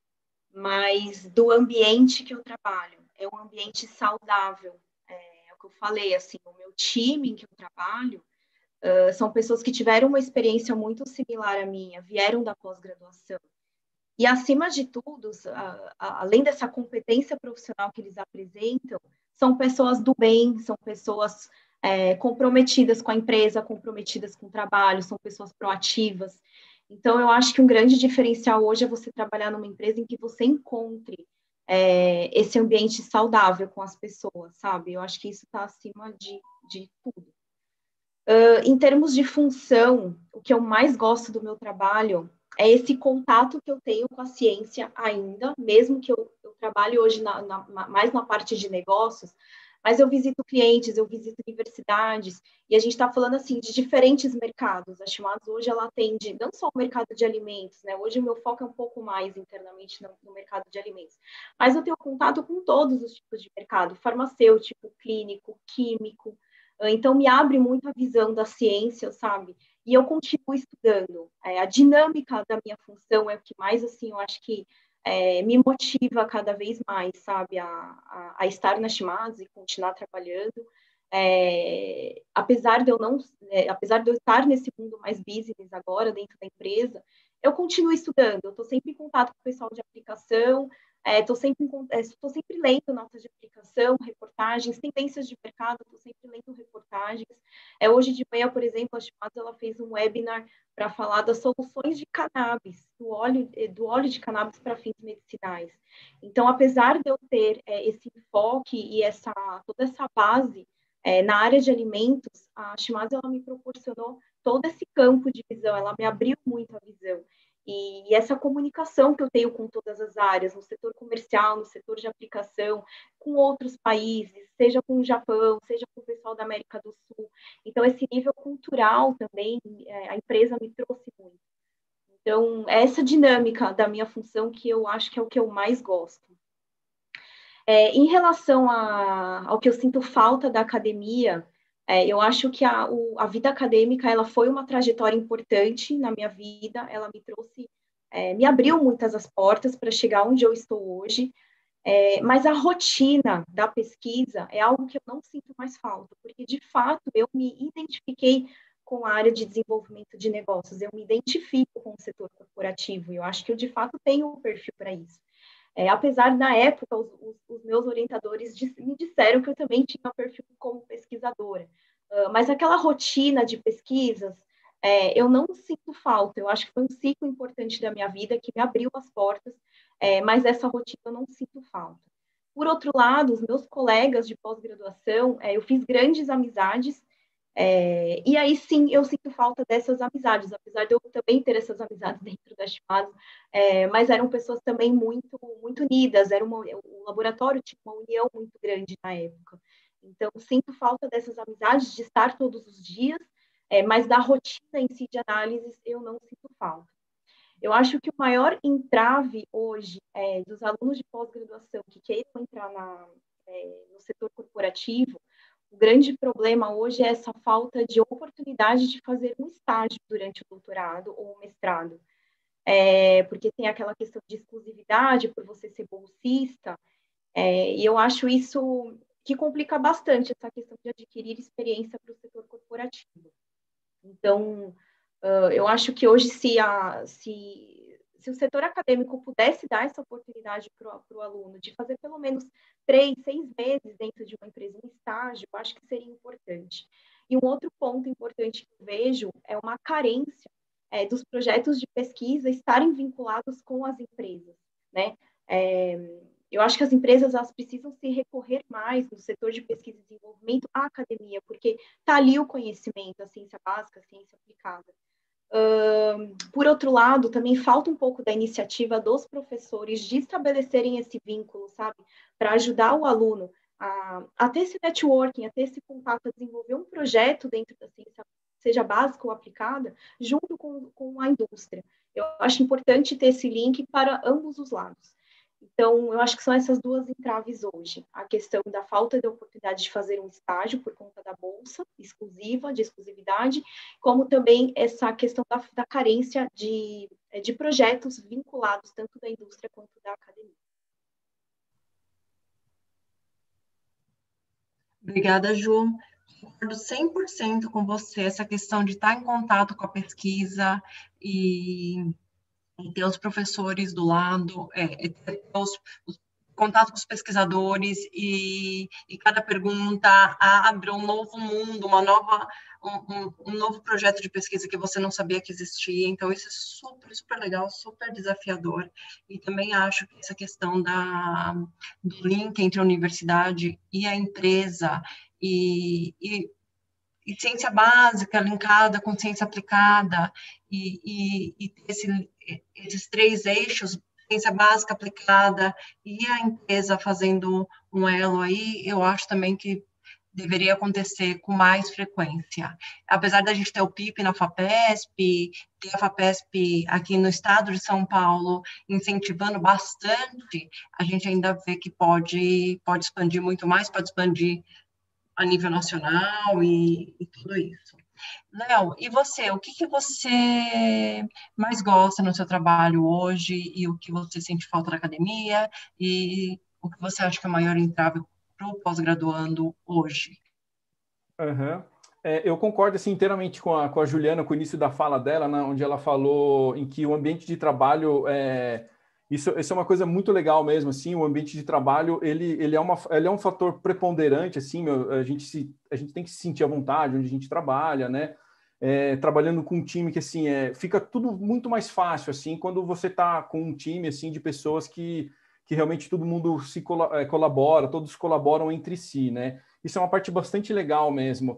mas do ambiente que eu trabalho. É um ambiente saudável. É, é o que eu falei, assim, o meu time em que eu trabalho uh, são pessoas que tiveram uma experiência muito similar à minha, vieram da pós-graduação. E, acima de tudo, a, a, além dessa competência profissional que eles apresentam, são pessoas do bem, são pessoas é, comprometidas com a empresa, comprometidas com o trabalho, são pessoas proativas. Então, eu acho que um grande diferencial hoje é você trabalhar numa empresa em que você encontre é, esse ambiente saudável com as pessoas, sabe? Eu acho que isso está acima de, de tudo. Uh, em termos de função, o que eu mais gosto do meu trabalho é esse contato que eu tenho com a ciência ainda, mesmo que eu, eu trabalhe hoje na, na, mais na parte de negócios, mas eu visito clientes, eu visito universidades, e a gente está falando, assim, de diferentes mercados. A Shimadzu hoje, ela atende não só o mercado de alimentos, né? Hoje o meu foco é um pouco mais internamente no, no mercado de alimentos, mas eu tenho contato com todos os tipos de mercado, farmacêutico, clínico, químico. Então, me abre muito a visão da ciência, sabe? E eu continuo estudando. É, a dinâmica da minha função é o que mais, assim, eu acho que é, me motiva cada vez mais, sabe? A, a, a estar na Shimadzu e continuar trabalhando. É, apesar de eu não, é, apesar de eu estar nesse mundo mais business agora, dentro da empresa, eu continuo estudando. Eu estou sempre em contato com o pessoal de aplicação, estou é, sempre, é, sempre lendo notas de aplicação, reportagens, tendências de mercado, estou sempre lendo reportagens. É, hoje de manhã, por exemplo, a Shimadzu, ela fez um webinar para falar das soluções de cannabis, do óleo, do óleo de cannabis para fins medicinais. Então, apesar de eu ter é, esse enfoque e essa, toda essa base é, na área de alimentos, a Shimadzu, ela me proporcionou todo esse campo de visão, ela me abriu muito a visão. E essa comunicação que eu tenho com todas as áreas, no setor comercial, no setor de aplicação, com outros países, seja com o Japão, seja com o pessoal da América do Sul. Então, esse nível cultural também, a empresa me trouxe muito. Então, é essa dinâmica da minha função que eu acho que é o que eu mais gosto. É, em relação a, ao que eu sinto falta da academia, É, eu acho que a, o, a vida acadêmica, ela foi uma trajetória importante na minha vida, ela me trouxe, é, me abriu muitas as portas para chegar onde eu estou hoje, é, mas a rotina da pesquisa é algo que eu não sinto mais falta, porque, de fato, eu me identifiquei com a área de desenvolvimento de negócios, eu me identifico com o setor corporativo, e eu acho que eu, de fato, tenho um perfil para isso. É, apesar, na época, os, os, os meus orientadores diz, me disseram que eu também tinha perfil como pesquisadora. Uh, mas aquela rotina de pesquisas, é, eu não sinto falta. Eu acho que foi um ciclo importante da minha vida que me abriu as portas, é, mas essa rotina eu não sinto falta. Por outro lado, os meus colegas de pós-graduação, é, eu fiz grandes amizades, é, e aí sim eu sinto falta dessas amizades, apesar de eu também ter essas amizades dentro da Chimaz, é, mas eram pessoas também muito, muito unidas, era uma, o laboratório tinha uma união muito grande na época. Então, sinto falta dessas amizades, de estar todos os dias, é, mas da rotina em si de análises eu não sinto falta. Eu acho que o maior entrave hoje é, dos alunos de pós-graduação que queiram entrar na, é, no setor corporativo, o grande problema hoje é essa falta de oportunidade de fazer um estágio durante o doutorado ou o mestrado. É, porque tem aquela questão de exclusividade por você ser bolsista, é, e eu acho isso que complica bastante essa questão de adquirir experiência para o setor corporativo. Então, uh, eu acho que hoje, se, a, se, se o setor acadêmico pudesse dar essa oportunidade para o aluno de fazer pelo menos três, seis meses dentro de uma empresa em estágio, eu acho que seria importante. E um outro ponto importante que eu vejo é uma carência é, dos projetos de pesquisa estarem vinculados com as empresas, né? É, eu acho que as empresas elas precisam se recorrer mais no setor de pesquisa e desenvolvimento à academia, porque está ali o conhecimento, a ciência básica, a ciência aplicada. Uh, por outro lado, também falta um pouco da iniciativa dos professores de estabelecerem esse vínculo, sabe? Para ajudar o aluno a, a ter esse networking, a ter esse contato, a desenvolver um projeto dentro da ciência, seja básica ou aplicada, junto com, com a indústria. Eu acho importante ter esse link para ambos os lados. Então, eu acho que são essas duas entraves hoje. A questão da falta de oportunidade de fazer um estágio por conta da bolsa exclusiva, de exclusividade, como também essa questão da, da carência de, de projetos vinculados tanto da indústria quanto da academia. Obrigada, Ju. Concordo cem por cento com você, essa questão de estar em contato com a pesquisa e... e ter os professores do lado, é, ter os, os contato com os pesquisadores e, e cada pergunta abre um novo mundo, uma nova, um, um novo projeto de pesquisa que você não sabia que existia. Então, isso é super, super legal, super desafiador. E também acho que essa questão da, do link entre a universidade e a empresa e, e E ciência básica linkada com ciência aplicada, e, e, e esse, esses três eixos, ciência básica aplicada e a empresa fazendo um elo aí, eu acho também que deveria acontecer com mais frequência. Apesar da gente ter o P I P na FAPESP, ter a FAPESP aqui no estado de São Paulo incentivando bastante, a gente ainda vê que pode, pode expandir muito mais, pode expandir a nível nacional e, e tudo isso. Léo, e você? O que, que você mais gosta no seu trabalho hoje e o que você sente falta na academia e o que você acha que é o maior entrave para o pós-graduando hoje? Uhum. É, eu concordo assim, inteiramente com a, com a Juliana, com o início da fala dela, né, onde ela falou em que o ambiente de trabalho é... Isso, isso é uma coisa muito legal mesmo, assim, o ambiente de trabalho, ele, ele, é, uma, ele é um fator preponderante, assim, meu, a, gente se, a gente tem que se sentir à vontade onde a gente trabalha, né, é, trabalhando com um time que, assim, é, fica tudo muito mais fácil, assim, quando você está com um time, assim, de pessoas que, que realmente todo mundo se col- é, colabora, todos colaboram entre si, né, isso é uma parte bastante legal mesmo.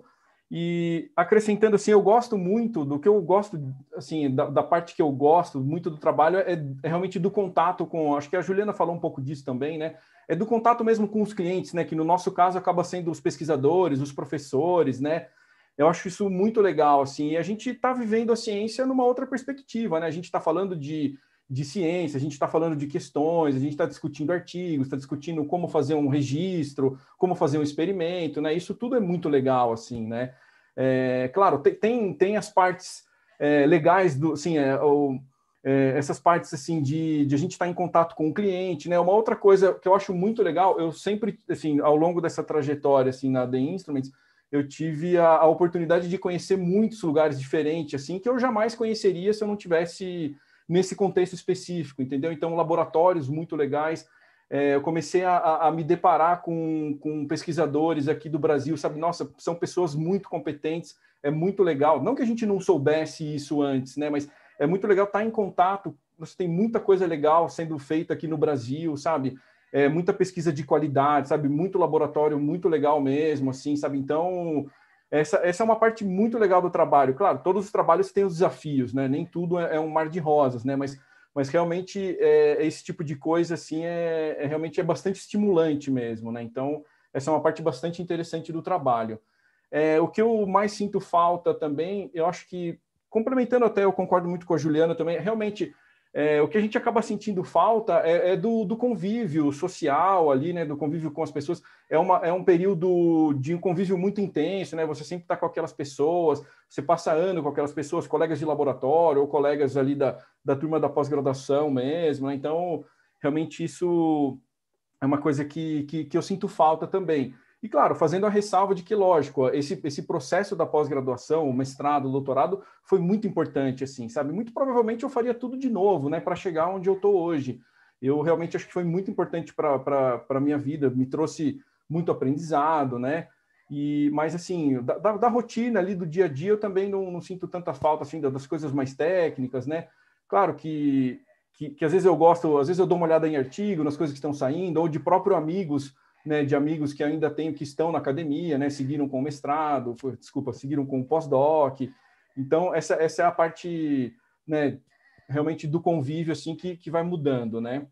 E acrescentando assim, eu gosto muito do que eu gosto, assim, da, da parte que eu gosto muito do trabalho é, é realmente do contato com, acho que a Juliana falou um pouco disso também, né? É do contato mesmo com os clientes, né? Que no nosso caso acaba sendo os pesquisadores, os professores, né? Eu acho isso muito legal, assim, e a gente está vivendo a ciência numa outra perspectiva, né? A gente está falando de, de ciência, a gente está falando de questões, a gente está discutindo artigos, está discutindo como fazer um registro, como fazer um experimento, né? Isso tudo é muito legal, assim, né? É, claro, tem, tem as partes é, legais, do, assim, é, ou, é, essas partes, assim, de, de a gente estar em contato com o cliente, né? Uma outra coisa que eu acho muito legal, eu sempre, assim, ao longo dessa trajetória, assim, na The Instruments, eu tive a, a oportunidade de conhecer muitos lugares diferentes, assim, que eu jamais conheceria se eu não tivesse nesse contexto específico, entendeu? Então, laboratórios muito legais. É, eu comecei a, a me deparar com, com pesquisadores aqui do Brasil, sabe? Nossa, são pessoas muito competentes, é muito legal. Não que a gente não soubesse isso antes, né? Mas é muito legal estar em contato. Você tem muita coisa legal sendo feita aqui no Brasil, sabe? É, muita pesquisa de qualidade, sabe? Muito laboratório, muito legal mesmo, assim, sabe? Então, essa, essa é uma parte muito legal do trabalho. Claro, todos os trabalhos têm os desafios, né? Nem tudo é, é um mar de rosas, né? Mas Mas realmente é, esse tipo de coisa assim é, é realmente é bastante estimulante mesmo, né? Então essa é uma parte bastante interessante do trabalho. É, o que eu mais sinto falta também, eu acho que complementando até, eu concordo muito com a Juliana também. Realmente é, o que a gente acaba sentindo falta é, é do, do convívio social ali, né? Do convívio com as pessoas. É, uma, é um período de um convívio muito intenso, né? Você sempre está com aquelas pessoas, você passa ano com aquelas pessoas, colegas de laboratório ou colegas ali da, da turma da pós-graduação mesmo, né? Então, realmente isso é uma coisa que, que, que eu sinto falta também. E, claro, fazendo a ressalva de que, lógico, esse, esse processo da pós-graduação, o mestrado, o doutorado, foi muito importante, assim, sabe? Muito provavelmente eu faria tudo de novo, né, para chegar onde eu estou hoje. Eu realmente acho que foi muito importante para a minha vida, me trouxe muito aprendizado, né? E, mas, assim, da, da, da rotina ali, do dia a dia, eu também não, não sinto tanta falta, assim, das coisas mais técnicas, né? Claro que, que, que às vezes eu gosto, às vezes eu dou uma olhada em artigo, nas coisas que estão saindo, ou de próprio amigos, né, de amigos que ainda tenho, que estão na academia, né, seguiram com mestrado, foi, desculpa, seguiram com pós-doc. Então, essa, essa é a parte, né, realmente do convívio, assim, que, que vai mudando, né?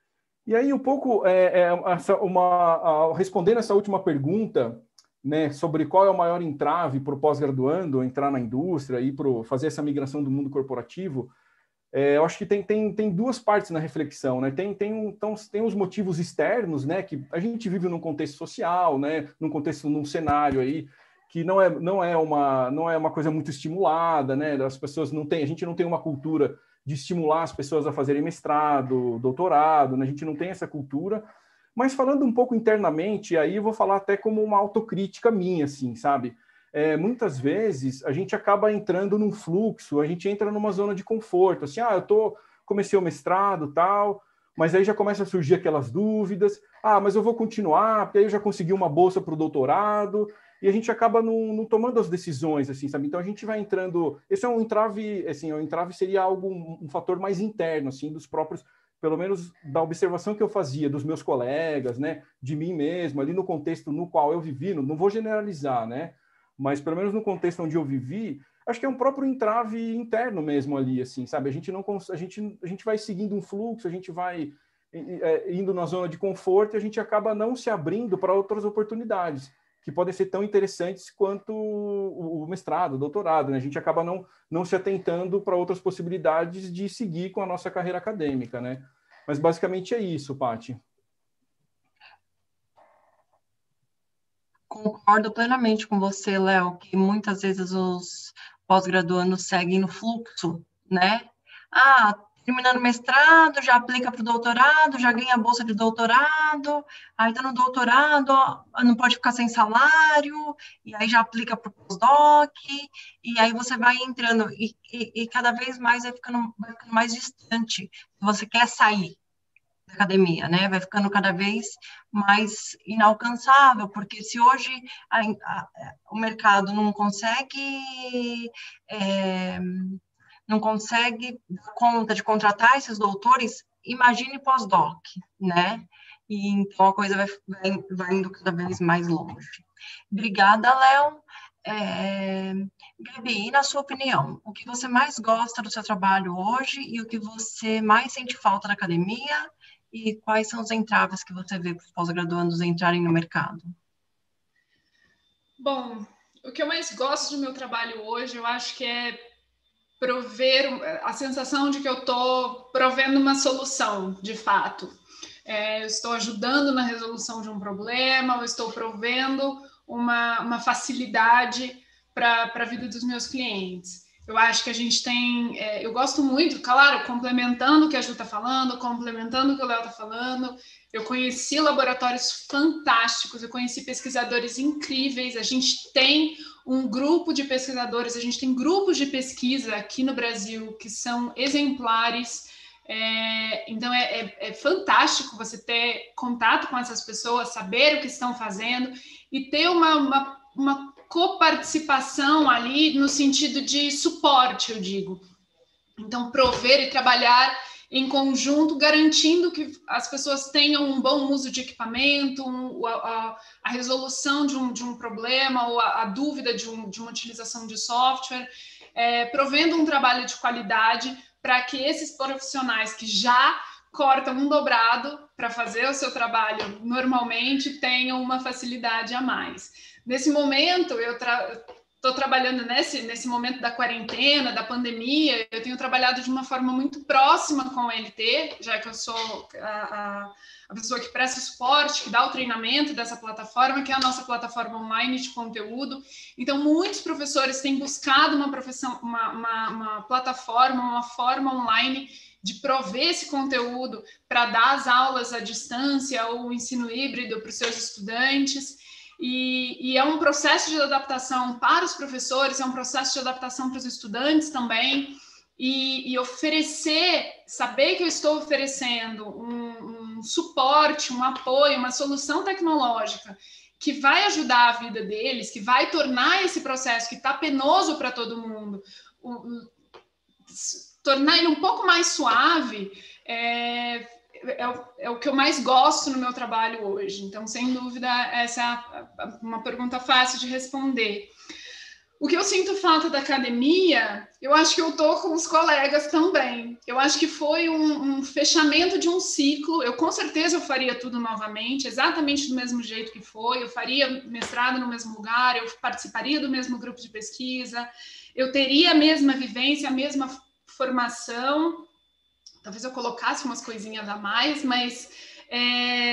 E aí, um pouco, é, é, essa, uma, a, respondendo essa última pergunta, né, sobre qual é o maior entrave para o pós-graduando entrar na indústria e pro, fazer essa migração do mundo corporativo, É, eu acho que tem, tem, tem duas partes na reflexão, né? Tem, tem, um, então, tem os motivos externos, né? Que a gente vive num contexto social, né? Num contexto, num cenário aí que não é, não é, uma, não é uma coisa muito estimulada, né? As pessoas não têm, a gente não tem uma cultura de estimular as pessoas a fazerem mestrado, doutorado, né? A gente não tem essa cultura. Mas falando um pouco internamente, aí eu vou falar até como uma autocrítica minha, assim, sabe? É, muitas vezes a gente acaba entrando num fluxo, a gente entra numa zona de conforto, assim, ah, eu tô, comecei o mestrado, tal, mas aí já começa a surgir aquelas dúvidas, ah, mas eu vou continuar, porque aí eu já consegui uma bolsa para o doutorado, e a gente acaba não, não tomando as decisões, assim, sabe? Então a gente vai entrando, esse é um entrave, assim, o entrave seria algo, um, um fator mais interno, assim, dos próprios, pelo menos da observação que eu fazia dos meus colegas, né, de mim mesmo, ali no contexto no qual eu vivi, não, não vou generalizar, né? Mas pelo menos no contexto onde eu vivi, acho que é um próprio entrave interno mesmo ali, assim, sabe? A gente não a gente a gente vai seguindo um fluxo, a gente vai é, indo na zona de conforto e a gente acaba não se abrindo para outras oportunidades que podem ser tão interessantes quanto o mestrado, o doutorado, né? A gente acaba não não se atentando para outras possibilidades de seguir com a nossa carreira acadêmica, né? Mas basicamente é isso, Paty. Concordo plenamente com você, Léo, que muitas vezes os pós-graduandos seguem no fluxo, né? Ah, terminando o mestrado, já aplica para o doutorado, já ganha a bolsa de doutorado, aí está no doutorado, ó, não pode ficar sem salário, e aí já aplica para o pós-doc, e aí você vai entrando, e, e, e cada vez mais vai ficando, vai ficando mais distante. Você quer sair da academia, né? Vai ficando cada vez mais inalcançável, porque se hoje a, a, o mercado não consegue é, não consegue dar conta de contratar esses doutores, imagine pós-doc, né? E então a coisa vai, vai, vai indo cada vez mais longe. Obrigada, Léo. É, Gabi, e na sua opinião, o que você mais gosta do seu trabalho hoje e o que você mais sente falta na academia? E quais são os entraves que você vê para os pós-graduandos entrarem no mercado? Bom, o que eu mais gosto do meu trabalho hoje, eu acho que é prover a sensação de que eu estou provendo uma solução, de fato. É, eu estou ajudando na resolução de um problema, eu estou provendo uma, uma facilidade para a vida dos meus clientes. Eu acho que a gente tem, é, eu gosto muito, claro, complementando o que a Ju está falando, complementando o que o Léo está falando, eu conheci laboratórios fantásticos, eu conheci pesquisadores incríveis, a gente tem um grupo de pesquisadores, a gente tem grupos de pesquisa aqui no Brasil que são exemplares, é, então é, é, é fantástico você ter contato com essas pessoas, saber o que estão fazendo e ter uma, uma, uma coparticipação ali no sentido de suporte, eu digo. Então, prover e trabalhar em conjunto, garantindo que as pessoas tenham um bom uso de equipamento, um, a, a resolução de um, de um problema ou a, a dúvida de, um, de uma utilização de software, é, provendo um trabalho de qualidade para que esses profissionais que já cortam um dobrado para fazer o seu trabalho normalmente tenham uma facilidade a mais. Nesse momento, eu estou tra- trabalhando nesse, nesse momento da quarentena, da pandemia, eu tenho trabalhado de uma forma muito próxima com o L T, já que eu sou a, a, a pessoa que presta suporte, que dá o treinamento dessa plataforma, que é a nossa plataforma online de conteúdo. Então, muitos professores têm buscado uma, profissão, uma, uma, uma plataforma, uma forma online de prover esse conteúdo para dar as aulas à distância ou o ensino híbrido para os seus estudantes. E, e é um processo de adaptação para os professores, é um processo de adaptação para os estudantes também, e, e oferecer, saber que eu estou oferecendo um, um suporte, um apoio, uma solução tecnológica que vai ajudar a vida deles, que vai tornar esse processo que está penoso para todo mundo, o, o, tornar ele um pouco mais suave, é, É o, é o que eu mais gosto no meu trabalho hoje. Então, sem dúvida, essa é uma pergunta fácil de responder. O que eu sinto falta da academia, eu acho que eu estou com os colegas também. Eu acho que foi um, um fechamento de um ciclo. Eu, com certeza, eu faria tudo novamente, exatamente do mesmo jeito que foi. Eu faria mestrado no mesmo lugar, eu participaria do mesmo grupo de pesquisa, eu teria a mesma vivência, a mesma formação. Talvez eu colocasse umas coisinhas a mais, mas é,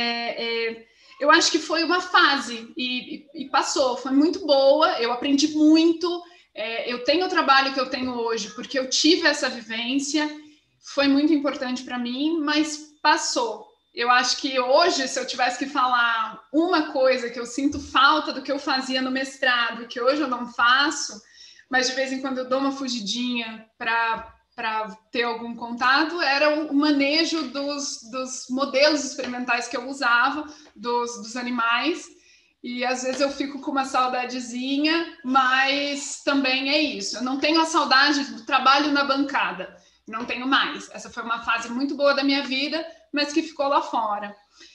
é, eu acho que foi uma fase e, e, e passou, foi muito boa, eu aprendi muito, é, eu tenho o trabalho que eu tenho hoje porque eu tive essa vivência, foi muito importante para mim, mas passou. Eu acho que hoje, se eu tivesse que falar uma coisa que eu sinto falta do que eu fazia no mestrado, que hoje eu não faço, mas de vez em quando eu dou uma fugidinha para para ter algum contato, era o manejo dos, dos modelos experimentais que eu usava, dos, dos animais, e às vezes eu fico com uma saudadezinha, mas também é isso. Eu não tenho a saudade do trabalho na bancada, não tenho mais. Essa foi uma fase muito boa da minha vida, mas que ficou lá fora.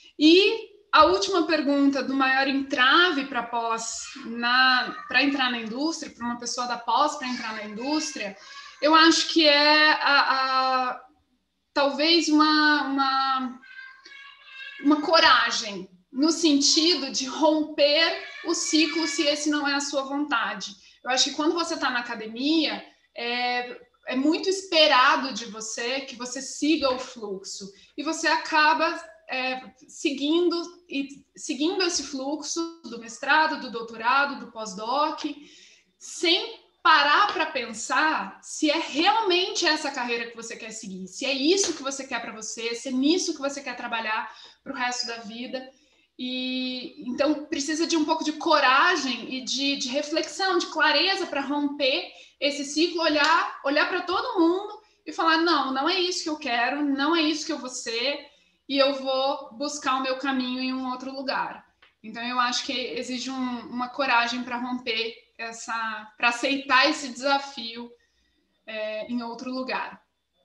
E a última pergunta do maior entrave para pós, para entrar na indústria, para uma pessoa da pós para entrar na indústria, eu acho que é a, a, talvez uma, uma, uma coragem, no sentido de romper o ciclo se esse não é a sua vontade. Eu acho que quando você está na academia, é, é muito esperado de você que você siga o fluxo, e você acaba é, seguindo, e, seguindo esse fluxo do mestrado, do doutorado, do pós-doc, sem parar para pensar se é realmente essa carreira que você quer seguir, se é isso que você quer para você, se é nisso que você quer trabalhar para o resto da vida. E então precisa de um pouco de coragem e de, de reflexão, de clareza para romper esse ciclo, olhar, olhar para todo mundo e falar, não, não é isso que eu quero, não é isso que eu vou ser, e eu vou buscar o meu caminho em um outro lugar. Então eu acho que exige um, uma coragem para romper essa, para aceitar esse desafio é, em outro lugar.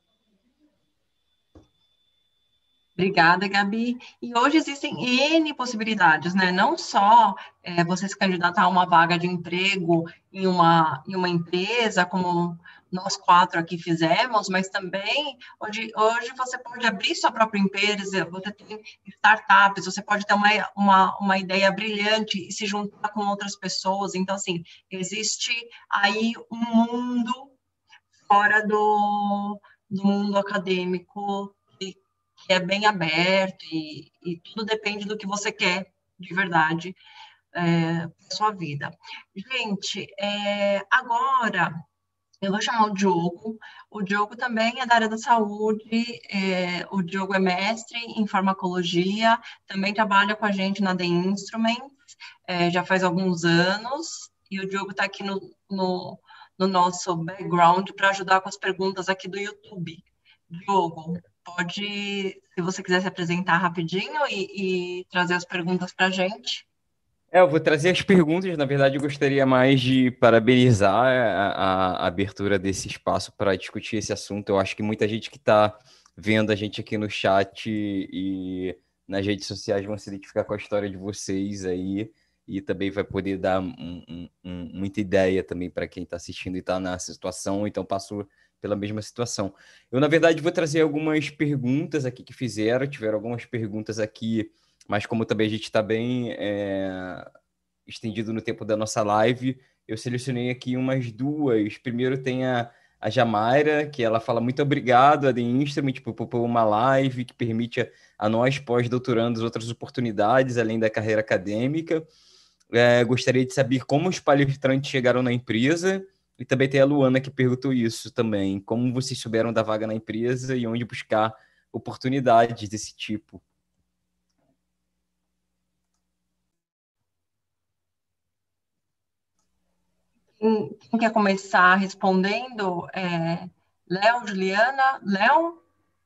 Obrigada, Gabi. E hoje existem N possibilidades, né? Não só é, você se candidatar a uma vaga de emprego em uma, em uma empresa, como nós quatro aqui fizemos, mas também hoje, hoje você pode abrir sua própria empresa, você tem startups, você pode ter uma, uma, uma ideia brilhante e se juntar com outras pessoas. Então, assim, existe aí um mundo fora do, do mundo acadêmico que é bem aberto e, e tudo depende do que você quer de verdade é, para sua vida. Gente, é, agora Eu vou chamar o Diogo. O Diogo também é da área da saúde. É, o Diogo é mestre em farmacologia, também trabalha com a gente na The Instruments, é, já faz alguns anos. E o Diogo está aqui no, no, no nosso background para ajudar com as perguntas aqui do YouTube. Diogo, pode, se você quiser se apresentar rapidinho e, e trazer as perguntas para a gente. É, eu vou trazer as perguntas. Na verdade, eu gostaria mais de parabenizar a, a- a abertura desse espaço para discutir esse assunto. Eu acho que muita gente que está vendo a gente aqui no chat e nas redes sociais vão se identificar com a história de vocês aí e também vai poder dar um- um- um- muita ideia também para quem está assistindo e está nessa situação, então passou pela mesma situação. Eu, na verdade, vou trazer algumas perguntas aqui que fizeram. Tiveram algumas perguntas aqui, mas como também a gente está bem é, estendido no tempo da nossa live, eu selecionei aqui umas duas. Primeiro tem a, a Jamaira, que ela fala muito obrigado a The Instrument por, por uma live que permite a, a nós, pós-doutorandos, outras oportunidades, além da carreira acadêmica. É, gostaria de saber como os palestrantes chegaram na empresa. E também tem a Luana que perguntou isso também. Como vocês souberam da vaga na empresa e onde buscar oportunidades desse tipo? Quem, quem quer começar respondendo? É, Léo, Juliana? Léo?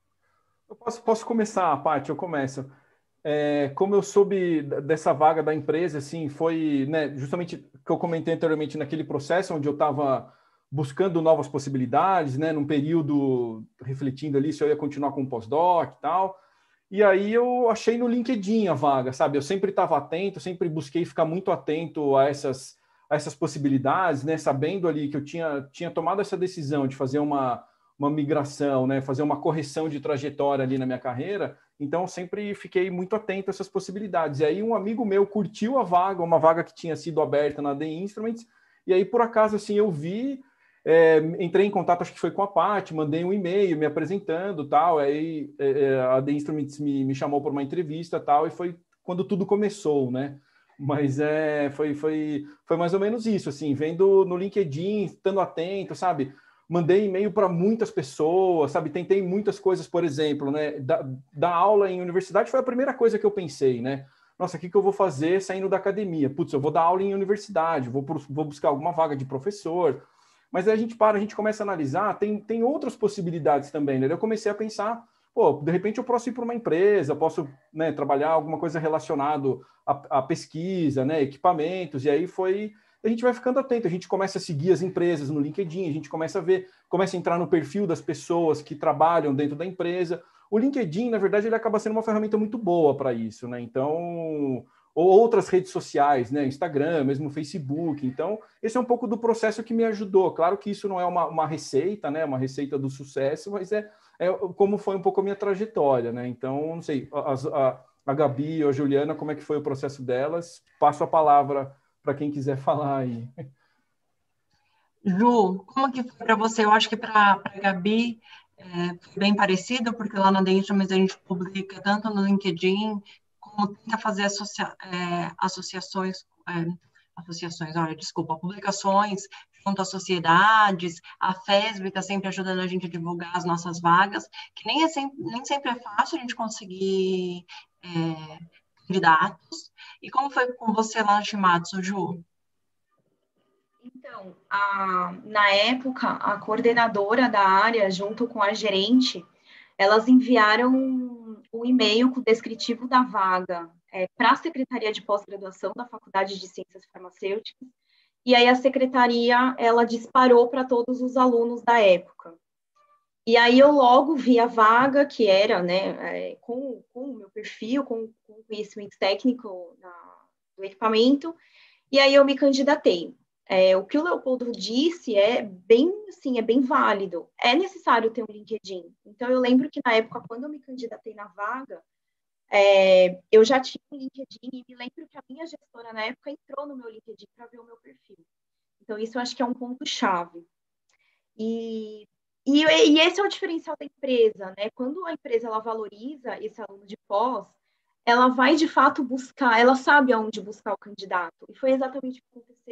Eu posso, posso começar, Paty, eu começo. É, como eu soube d- dessa vaga da empresa, assim, foi, né, justamente o que eu comentei anteriormente naquele processo onde eu estava buscando novas possibilidades, né, num período refletindo ali se eu ia continuar com o pós-doc e tal. E aí eu achei no LinkedIn a vaga, sabe? Eu sempre estava atento, sempre busquei ficar muito atento a essas, a essas possibilidades, né? Sabendo ali que eu tinha, tinha tomado essa decisão de fazer uma, uma migração, né? Fazer uma correção de trajetória ali na minha carreira. Então, eu sempre fiquei muito atento a essas possibilidades. E aí um amigo meu curtiu a vaga, uma vaga que tinha sido aberta na The Instruments, e aí, por acaso, assim, eu vi, é, entrei em contato, acho que foi com a Paty, mandei um e-mail me apresentando, tal, aí é, a The Instruments me, me chamou para uma entrevista, tal, e foi quando tudo começou, né? Mas é, foi, foi, foi mais ou menos isso, assim, vendo no LinkedIn, estando atento, sabe? Mandei e-mail para muitas pessoas, sabe? Tentei muitas coisas, por exemplo, né? Da, da aula em universidade foi a primeira coisa que eu pensei, né? Nossa, o que, que eu vou fazer saindo da academia? Putz, eu vou dar aula em universidade, vou, vou buscar alguma vaga de professor. Mas aí a gente para, a gente começa a analisar, tem, tem outras possibilidades também, né? Eu comecei a pensar, pô, de repente eu posso ir para uma empresa, posso, né, trabalhar alguma coisa relacionada à, à pesquisa, né, equipamentos, e aí foi, a gente vai ficando atento, a gente começa a seguir as empresas no LinkedIn, a gente começa a ver, começa a entrar no perfil das pessoas que trabalham dentro da empresa. O LinkedIn, na verdade, ele acaba sendo uma ferramenta muito boa para isso, né? Então, ou outras redes sociais, né? Instagram, mesmo Facebook. Então, esse é um pouco do processo que me ajudou. Claro que isso não é uma, uma receita, né? Uma receita do sucesso, mas é, é como foi um pouco a minha trajetória, né? Então, não sei, a, a, a Gabi ou a Juliana, como é que foi o processo delas? Passo a palavra para quem quiser falar aí. Ju, como que foi para você? Eu acho que para a Gabi é, foi bem parecido, porque lá na The Instruments a gente publica tanto no LinkedIn, como tenta fazer associa é, associações, é, associações, olha, desculpa, publicações junto às sociedades. A FESB está sempre ajudando a gente a divulgar as nossas vagas, que nem, é sempre, nem sempre é fácil a gente conseguir é, candidatos. E como foi com você lá no Shimatsu, Ju? Então, a, na época, a coordenadora da área, junto com a gerente, elas enviaram um, um e-mail com o descritivo da vaga é, para a Secretaria de Pós-Graduação da Faculdade de Ciências Farmacêuticas, e aí a secretaria, ela disparou para todos os alunos da época. E aí eu logo vi a vaga, que era, né, é, com, com o meu perfil, com, com o conhecimento técnico na, do equipamento, e aí eu me candidatei. É, o que o Leopoldo disse é bem, assim, é bem válido. É necessário ter um LinkedIn. Então, eu lembro que na época, quando eu me candidatei na vaga, é, eu já tinha um LinkedIn e me lembro que a minha gestora na época entrou no meu LinkedIn para ver o meu perfil. Então, isso eu acho que é um ponto-chave. E, e, e esse é o diferencial da empresa, né? Quando a empresa ela valoriza esse aluno de pós, ela vai de fato buscar, ela sabe aonde buscar o candidato. E foi exatamente o que aconteceu.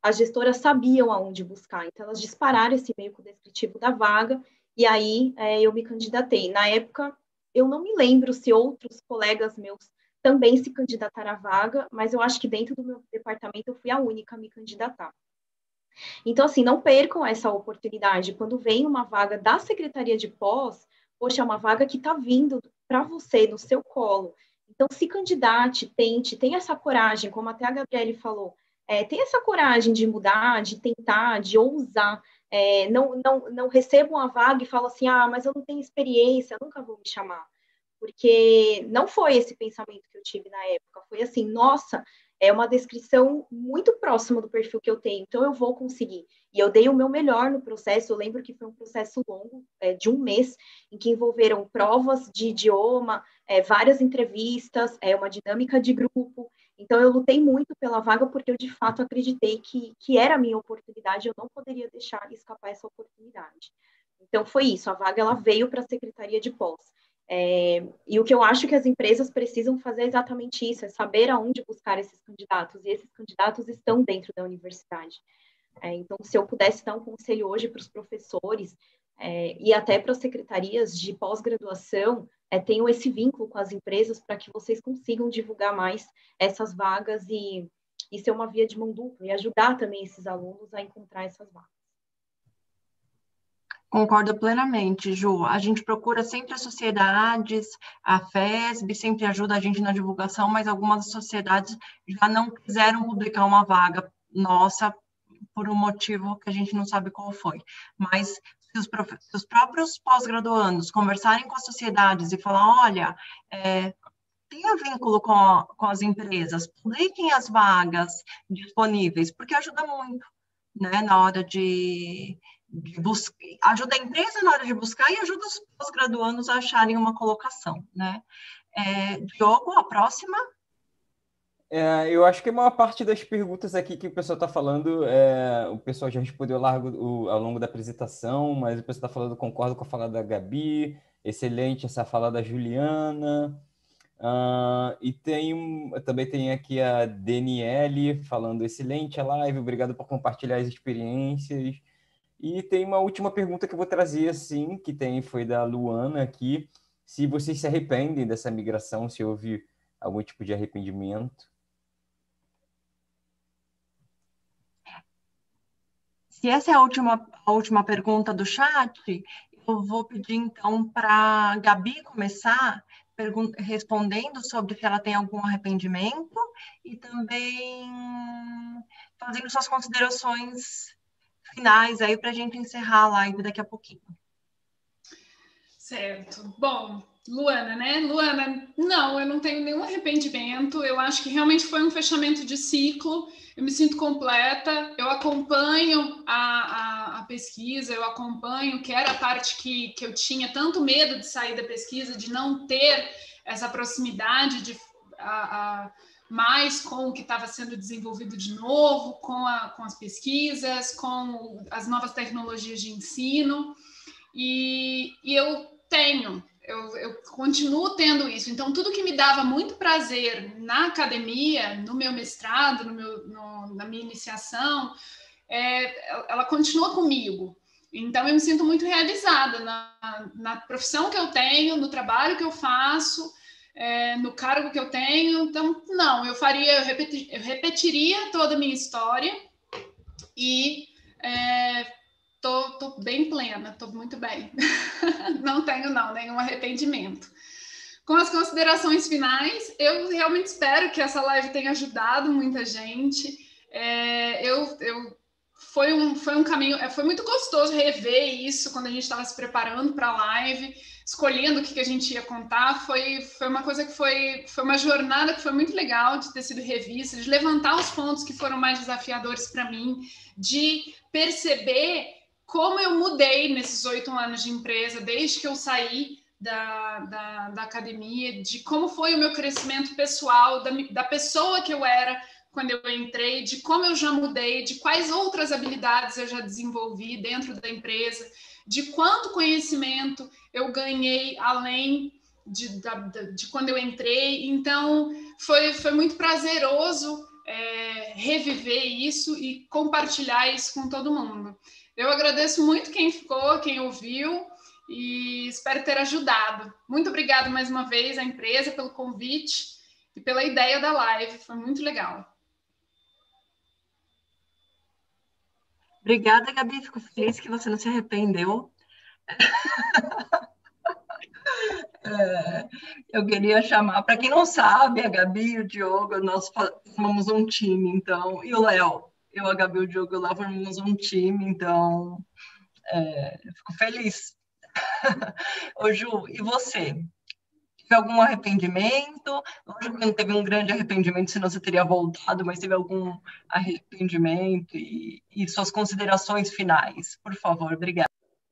as gestoras sabiam aonde buscar, então elas dispararam esse e-mail com o descritivo da vaga, e aí é, eu me candidatei. Na época, eu não me lembro se outros colegas meus também se candidataram à vaga, mas eu acho que dentro do meu departamento eu fui a única a me candidatar. Então, assim, não percam essa oportunidade. Quando vem uma vaga da Secretaria de Pós, poxa, é uma vaga que está vindo para você, no seu colo. Então, se candidate, tente, tenha essa coragem, como até a Gabriele falou, é, tenha essa coragem de mudar, de tentar, de ousar. É, não, não, não recebam a vaga e falam assim, ah, mas eu não tenho experiência, nunca vou me chamar. Porque não foi esse pensamento que eu tive na época. Foi assim, nossa, é uma descrição muito próxima do perfil que eu tenho, então eu vou conseguir. E eu dei o meu melhor no processo. Eu lembro que foi um processo longo, é, de um mês, em que envolveram provas de idioma, é, várias entrevistas, é, uma dinâmica de grupo. Então eu lutei muito pela vaga porque eu, de fato, acreditei que, que era a minha oportunidade, eu não poderia deixar escapar essa oportunidade. Então foi isso, a vaga ela veio para a Secretaria de Pós. É, e o que eu acho que as empresas precisam fazer é exatamente isso, é saber aonde buscar esses candidatos, e esses candidatos estão dentro da universidade. É, então, se eu pudesse dar um conselho hoje para os professores é, e até para as secretarias de pós-graduação, é, tenham esse vínculo com as empresas para que vocês consigam divulgar mais essas vagas e, e ser uma via de mão dupla, e ajudar também esses alunos a encontrar essas vagas. Concordo plenamente, Ju. A gente procura sempre as sociedades, a F E S B sempre ajuda a gente na divulgação, mas algumas sociedades já não quiseram publicar uma vaga nossa por um motivo que a gente não sabe qual foi. Mas se os, prof... se os próprios pós-graduandos conversarem com as sociedades e falar, olha, é, tenha vínculo com, a, com as empresas, publiquem as vagas disponíveis, porque ajuda muito, né, na hora de... Busca, ajuda a empresa na hora de buscar e ajuda os pós-graduandos a acharem uma colocação, né? É, Diogo, a próxima? É, eu acho que a maior parte das perguntas aqui que o pessoal está falando, é, o pessoal já respondeu ao, largo, o, ao longo da apresentação, mas o pessoal está falando, concordo com a fala da Gabi, excelente essa fala da Juliana, uh, e tem, também tem aqui a Daniele falando, excelente a live, obrigado por compartilhar as experiências. E tem uma última pergunta que eu vou trazer, assim, que tem, foi da Luana aqui, se vocês se arrependem dessa migração, se houve algum tipo de arrependimento. Se essa é a última, a última pergunta do chat, eu vou pedir, então, para a Gabi começar respondendo sobre se ela tem algum arrependimento e também fazendo suas considerações finais aí para a gente encerrar a live daqui a pouquinho. Certo. Bom, Luana, né? Luana, não, eu não tenho nenhum arrependimento. Eu acho que realmente foi um fechamento de ciclo. Eu me sinto completa. Eu acompanho a, a, a pesquisa, eu acompanho, que era a parte que, que eu tinha tanto medo de sair da pesquisa, de não ter essa proximidade de... A, a, mais com o que estava sendo desenvolvido de novo, com, a, com as pesquisas, com as novas tecnologias de ensino, e, e eu tenho, eu, eu continuo tendo isso. Então, tudo que me dava muito prazer na academia, no meu mestrado, no meu, no, na minha iniciação, é, ela continua comigo. Então, eu me sinto muito realizada na, na profissão que eu tenho, no trabalho que eu faço, É, no cargo que eu tenho. Então, não, eu faria, eu, repeti, eu repetiria toda a minha história e é, tô, tô bem plena, tô muito bem. Não tenho, não, nenhum arrependimento. Com as considerações finais, eu realmente espero que essa live tenha ajudado muita gente. É, eu, eu, foi, um, foi um caminho, foi muito gostoso rever isso quando a gente estava se preparando para a live, escolhendo o que, que a gente ia contar. Foi, foi uma coisa que foi, foi uma jornada que foi muito legal de ter sido revista, de levantar os pontos que foram mais desafiadores para mim, de perceber como eu mudei nesses oito anos de empresa, desde que eu saí da, da, da academia, de como foi o meu crescimento pessoal, da, da pessoa que eu era quando eu entrei, de como eu já mudei, de quais outras habilidades eu já desenvolvi dentro da empresa, de quanto conhecimento eu ganhei além de, de, de quando eu entrei. Então, foi, foi muito prazeroso é, reviver isso e compartilhar isso com todo mundo. Eu agradeço muito quem ficou, quem ouviu, e espero ter ajudado. Muito obrigada mais uma vez à empresa pelo convite e pela ideia da live, foi muito legal. Obrigada, Gabi, fico feliz que você não se arrependeu. É, eu queria chamar, para quem não sabe, a Gabi e o Diogo, nós formamos um time, então, e o Léo, eu, a Gabi, o Diogo e o Léo formamos um time, então, é, eu fico feliz. Ô, Ju, e você? Teve algum arrependimento? Lógico que não teve um grande arrependimento, senão você teria voltado, mas teve algum arrependimento e, e suas considerações finais, por favor, obrigada.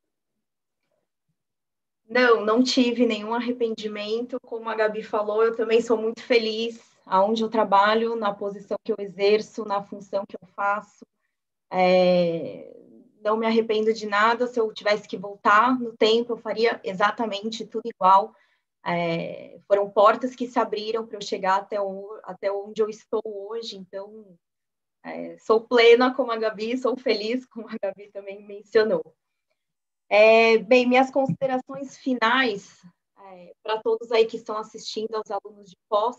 Não, não tive nenhum arrependimento. Como a Gabi falou, eu também sou muito feliz aonde eu trabalho, na posição que eu exerço, na função que eu faço. É, não me arrependo de nada. Se eu tivesse que voltar no tempo, eu faria exatamente tudo igual. É, foram portas que se abriram para eu chegar até, o, até onde eu estou hoje. Então, é, sou plena como a Gabi, sou feliz como a Gabi também mencionou. É, bem, minhas considerações finais é, para todos aí que estão assistindo, aos alunos de pós,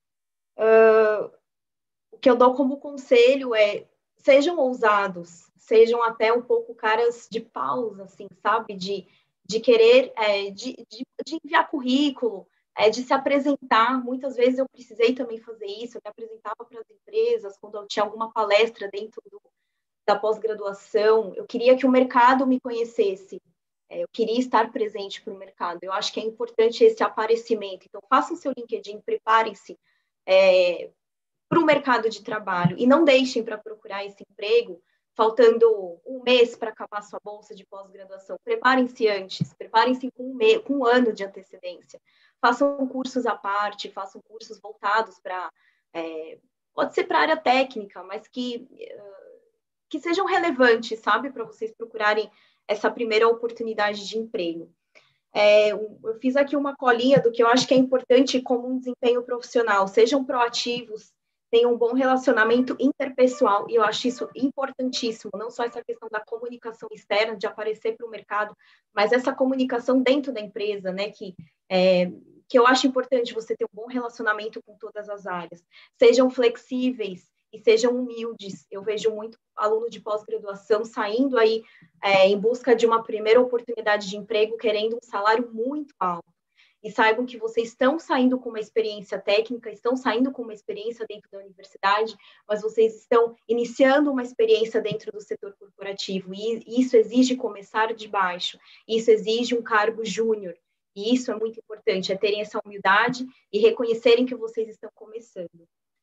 uh, o que eu dou como conselho é sejam ousados, sejam até um pouco caras de paus, assim, sabe? De, de querer, é, de, de, de enviar currículo, é, de se apresentar. Muitas vezes eu precisei também fazer isso, eu me apresentava para as empresas quando eu tinha alguma palestra dentro do da pós-graduação, eu queria que o mercado me conhecesse, eu queria estar presente para o mercado, eu acho que é importante esse aparecimento, então façam seu LinkedIn, preparem-se é, para o mercado de trabalho, e não deixem para procurar esse emprego, faltando um mês para acabar sua bolsa de pós-graduação, preparem-se antes, preparem-se com um, mês, com um ano de antecedência, façam cursos à parte, façam cursos voltados para, é, pode ser para a área técnica, mas que... Uh, que sejam relevantes, sabe, para vocês procurarem essa primeira oportunidade de emprego. É, eu fiz aqui uma colinha do que eu acho que é importante como um desempenho profissional. Sejam proativos, tenham um bom relacionamento interpessoal, e eu acho isso importantíssimo, não só essa questão da comunicação externa, de aparecer para o mercado, mas essa comunicação dentro da empresa, né, que, é, que eu acho importante você ter um bom relacionamento com todas as áreas. Sejam flexíveis, e sejam humildes. Eu vejo muito aluno de pós-graduação saindo aí é, em busca de uma primeira oportunidade de emprego, querendo um salário muito alto. E saibam que vocês estão saindo com uma experiência técnica, estão saindo com uma experiência dentro da universidade, mas vocês estão iniciando uma experiência dentro do setor corporativo. E isso exige começar de baixo, isso exige um cargo júnior. E isso é muito importante, é terem essa humildade e reconhecerem que vocês estão começando.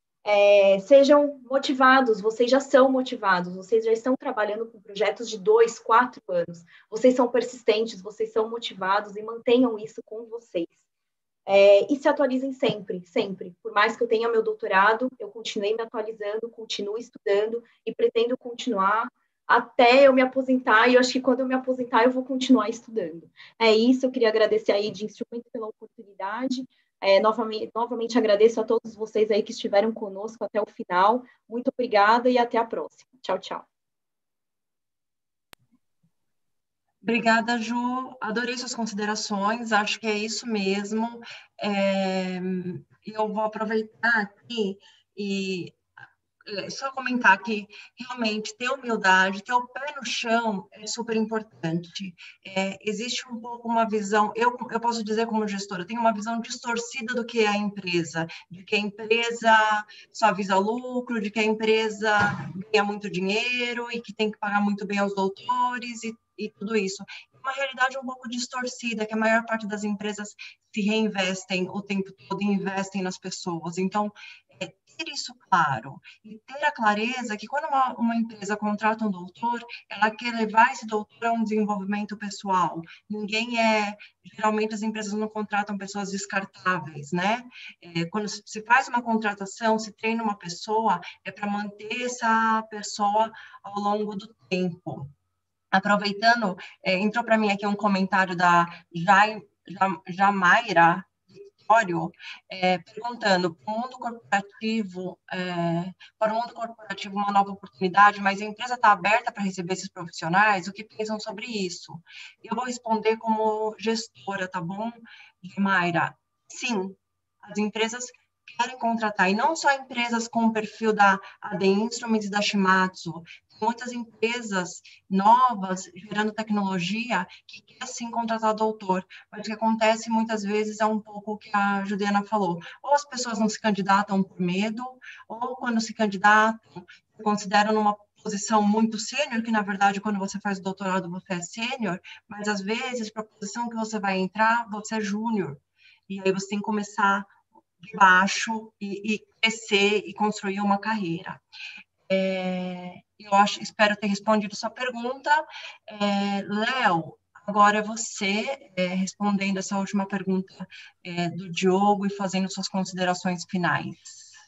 É, sejam motivados, vocês já são motivados, vocês já estão trabalhando com projetos de dois, quatro anos, vocês são persistentes, vocês são motivados e mantenham isso com vocês. É, e se atualizem sempre, sempre. Por mais que eu tenha meu doutorado, eu continuei me atualizando, continuo estudando e pretendo continuar até eu me aposentar, e eu acho que quando eu me aposentar eu vou continuar estudando. É isso, eu queria agradecer aí de Instrumento pela oportunidade. É, novamente, novamente agradeço a todos vocês aí que estiveram conosco até o final. Muito obrigada e até a próxima. Tchau, tchau. Obrigada, Ju. Adorei suas considerações. Acho que é isso mesmo. É, eu vou aproveitar aqui e é, só comentar que realmente ter humildade, ter o pé no chão é super importante. É, existe um pouco uma visão, eu, eu posso dizer como gestora, eu tenho uma visão distorcida do que é a empresa, de que a empresa só visa lucro, de que a empresa ganha muito dinheiro e que tem que pagar muito bem aos doutores e, e tudo isso. É uma realidade um pouco distorcida, que a maior parte das empresas se reinvestem o tempo todo e investem nas pessoas. Então, é, ter isso claro e ter a clareza que quando uma, uma empresa contrata um doutor, ela quer levar esse doutor a um desenvolvimento pessoal. Ninguém é... Geralmente as empresas não contratam pessoas descartáveis, né? É, quando se faz uma contratação, se treina uma pessoa, é para manter essa pessoa ao longo do tempo. Aproveitando, é, entrou para mim aqui um comentário da Jai, Jamaira, auditório, é, perguntando para o mundo corporativo, é, para o mundo corporativo uma nova oportunidade, mas a empresa está aberta para receber esses profissionais? O que pensam sobre isso? Eu vou responder como gestora, tá bom, Mayra? Sim, as empresas querem contratar, e não só empresas com o perfil da A D Instruments e da Shimadzu, muitas empresas novas, gerando tecnologia, que quer sim contratar doutor, mas o que acontece muitas vezes é um pouco o que a Juliana falou, ou as pessoas não se candidatam por medo, ou quando se candidatam, se consideram numa posição muito sênior, que na verdade quando você faz doutorado você é sênior, mas às vezes para a posição que você vai entrar, você é júnior, e aí você tem que começar de baixo e, e crescer e construir uma carreira. É, eu acho, espero ter respondido sua pergunta. É, Léo, agora é você é, respondendo essa última pergunta é, do Diogo e fazendo suas considerações finais.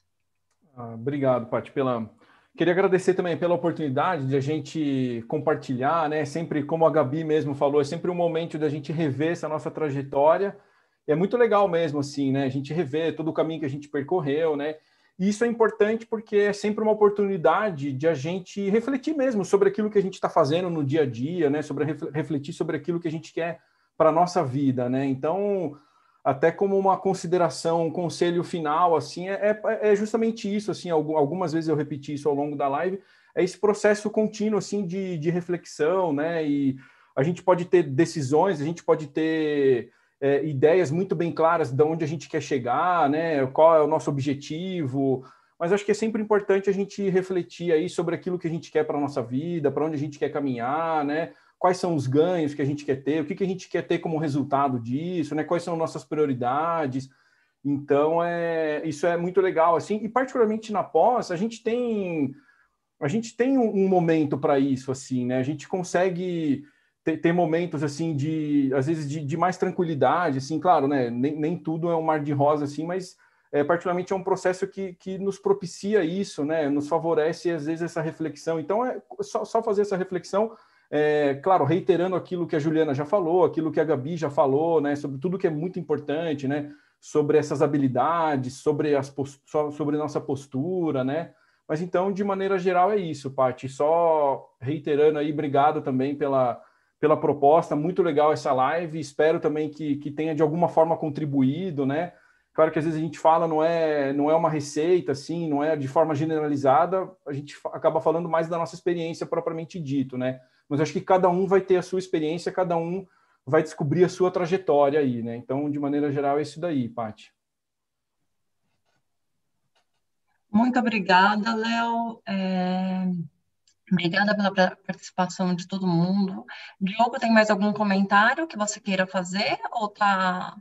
Ah, obrigado, Paty, pela... Queria agradecer também pela oportunidade de a gente compartilhar, né? Sempre, como a Gabi mesmo falou, é sempre um momento da gente rever essa nossa trajetória. É muito legal mesmo, assim, né? A gente rever todo o caminho que a gente percorreu, né? E isso é importante porque é sempre uma oportunidade de a gente refletir mesmo sobre aquilo que a gente está fazendo no dia a dia, né? Sobre refletir sobre aquilo que a gente quer para a nossa vida, né? Então, até como uma consideração, um conselho final, assim, é, é justamente isso, assim, algumas vezes eu repeti isso ao longo da live, é esse processo contínuo, assim, de, de reflexão, né? E a gente pode ter decisões, a gente pode ter... É, ideias muito bem claras de onde a gente quer chegar, né? Qual é o nosso objetivo, mas acho que é sempre importante a gente refletir aí sobre aquilo que a gente quer para a nossa vida, para onde a gente quer caminhar, né? Quais são os ganhos que a gente quer ter, o que, que a gente quer ter como resultado disso, né? Quais são nossas prioridades. Então, é, isso é muito legal, assim, e particularmente na pós, a gente tem, a gente tem um, um momento para isso, assim, né? A gente consegue... Tem momentos, assim, de, às vezes, de, de mais tranquilidade, assim, claro, né, nem, nem tudo é um mar de rosa, assim, mas, é, particularmente, é um processo que, que nos propicia isso, né, nos favorece, às vezes, essa reflexão. Então, é só, só fazer essa reflexão, é, claro, reiterando aquilo que a Juliana já falou, aquilo que a Gabi já falou, né, sobre tudo que é muito importante, né, sobre essas habilidades, sobre, as post... sobre nossa postura, né, mas, então, de maneira geral, é isso, Paty, só reiterando aí, obrigado também pela... pela proposta, muito legal essa live, espero também que, que tenha de alguma forma contribuído, né? Claro que às vezes a gente fala, não é, não é uma receita, assim, não é de forma generalizada, a gente acaba falando mais da nossa experiência propriamente dito, né? Mas acho que cada um vai ter a sua experiência, cada um vai descobrir a sua trajetória aí, né? Então, de maneira geral, é isso daí, Paty. Muito obrigada, Léo. É... Obrigada pela participação de todo mundo. Diogo, tem mais algum comentário que você queira fazer? Ou tá...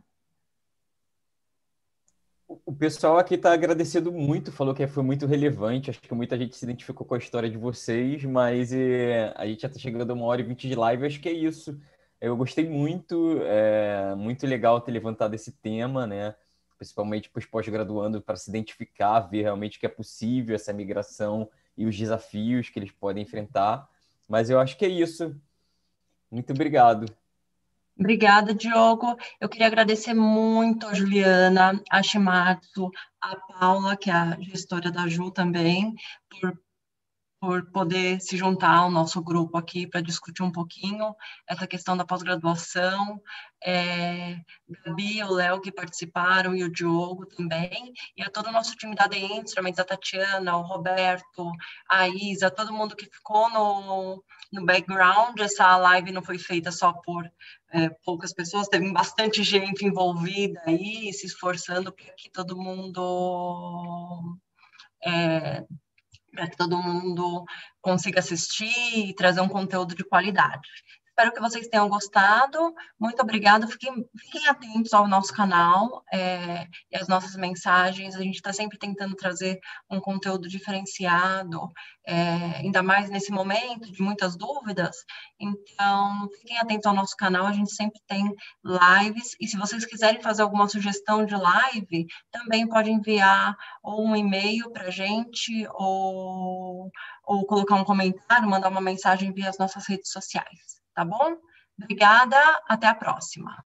O pessoal aqui está agradecendo muito, falou que foi muito relevante. Acho que muita gente se identificou com a história de vocês, mas é, a gente já está chegando a uma hora e vinte de live. Acho que é isso. Eu gostei muito, é muito legal ter levantado esse tema, né? Principalmente para os pós-graduando, para se identificar, ver realmente que é possível essa migração e os desafios que eles podem enfrentar. Mas eu acho que é isso. Muito obrigado. Obrigada, Diogo. Eu queria agradecer muito a Juliana, a Shimadzu, a Paula, que é a gestora da Ju também, por, por poder se juntar ao nosso grupo aqui para discutir um pouquinho essa questão da pós-graduação. É, Gabi, o Léo que participaram e o Diogo também, e a todo o nosso time da A D Instruments, a Tatiana, o Roberto, a Isa, todo mundo que ficou no, no background. Essa live não foi feita só por é, poucas pessoas, teve bastante gente envolvida aí, se esforçando para que todo mundo... É, para que todo mundo consiga assistir e trazer um conteúdo de qualidade. Espero que vocês tenham gostado. Muito obrigada. Fiquem, fiquem atentos ao nosso canal é, e às nossas mensagens. A gente está sempre tentando trazer um conteúdo diferenciado, é, ainda mais nesse momento de muitas dúvidas. Então, fiquem atentos ao nosso canal. A gente sempre tem lives. E se vocês quiserem fazer alguma sugestão de live, também pode enviar ou um e-mail para a gente, ou, ou colocar um comentário, mandar uma mensagem via as nossas redes sociais. Tá bom? Obrigada, até a próxima.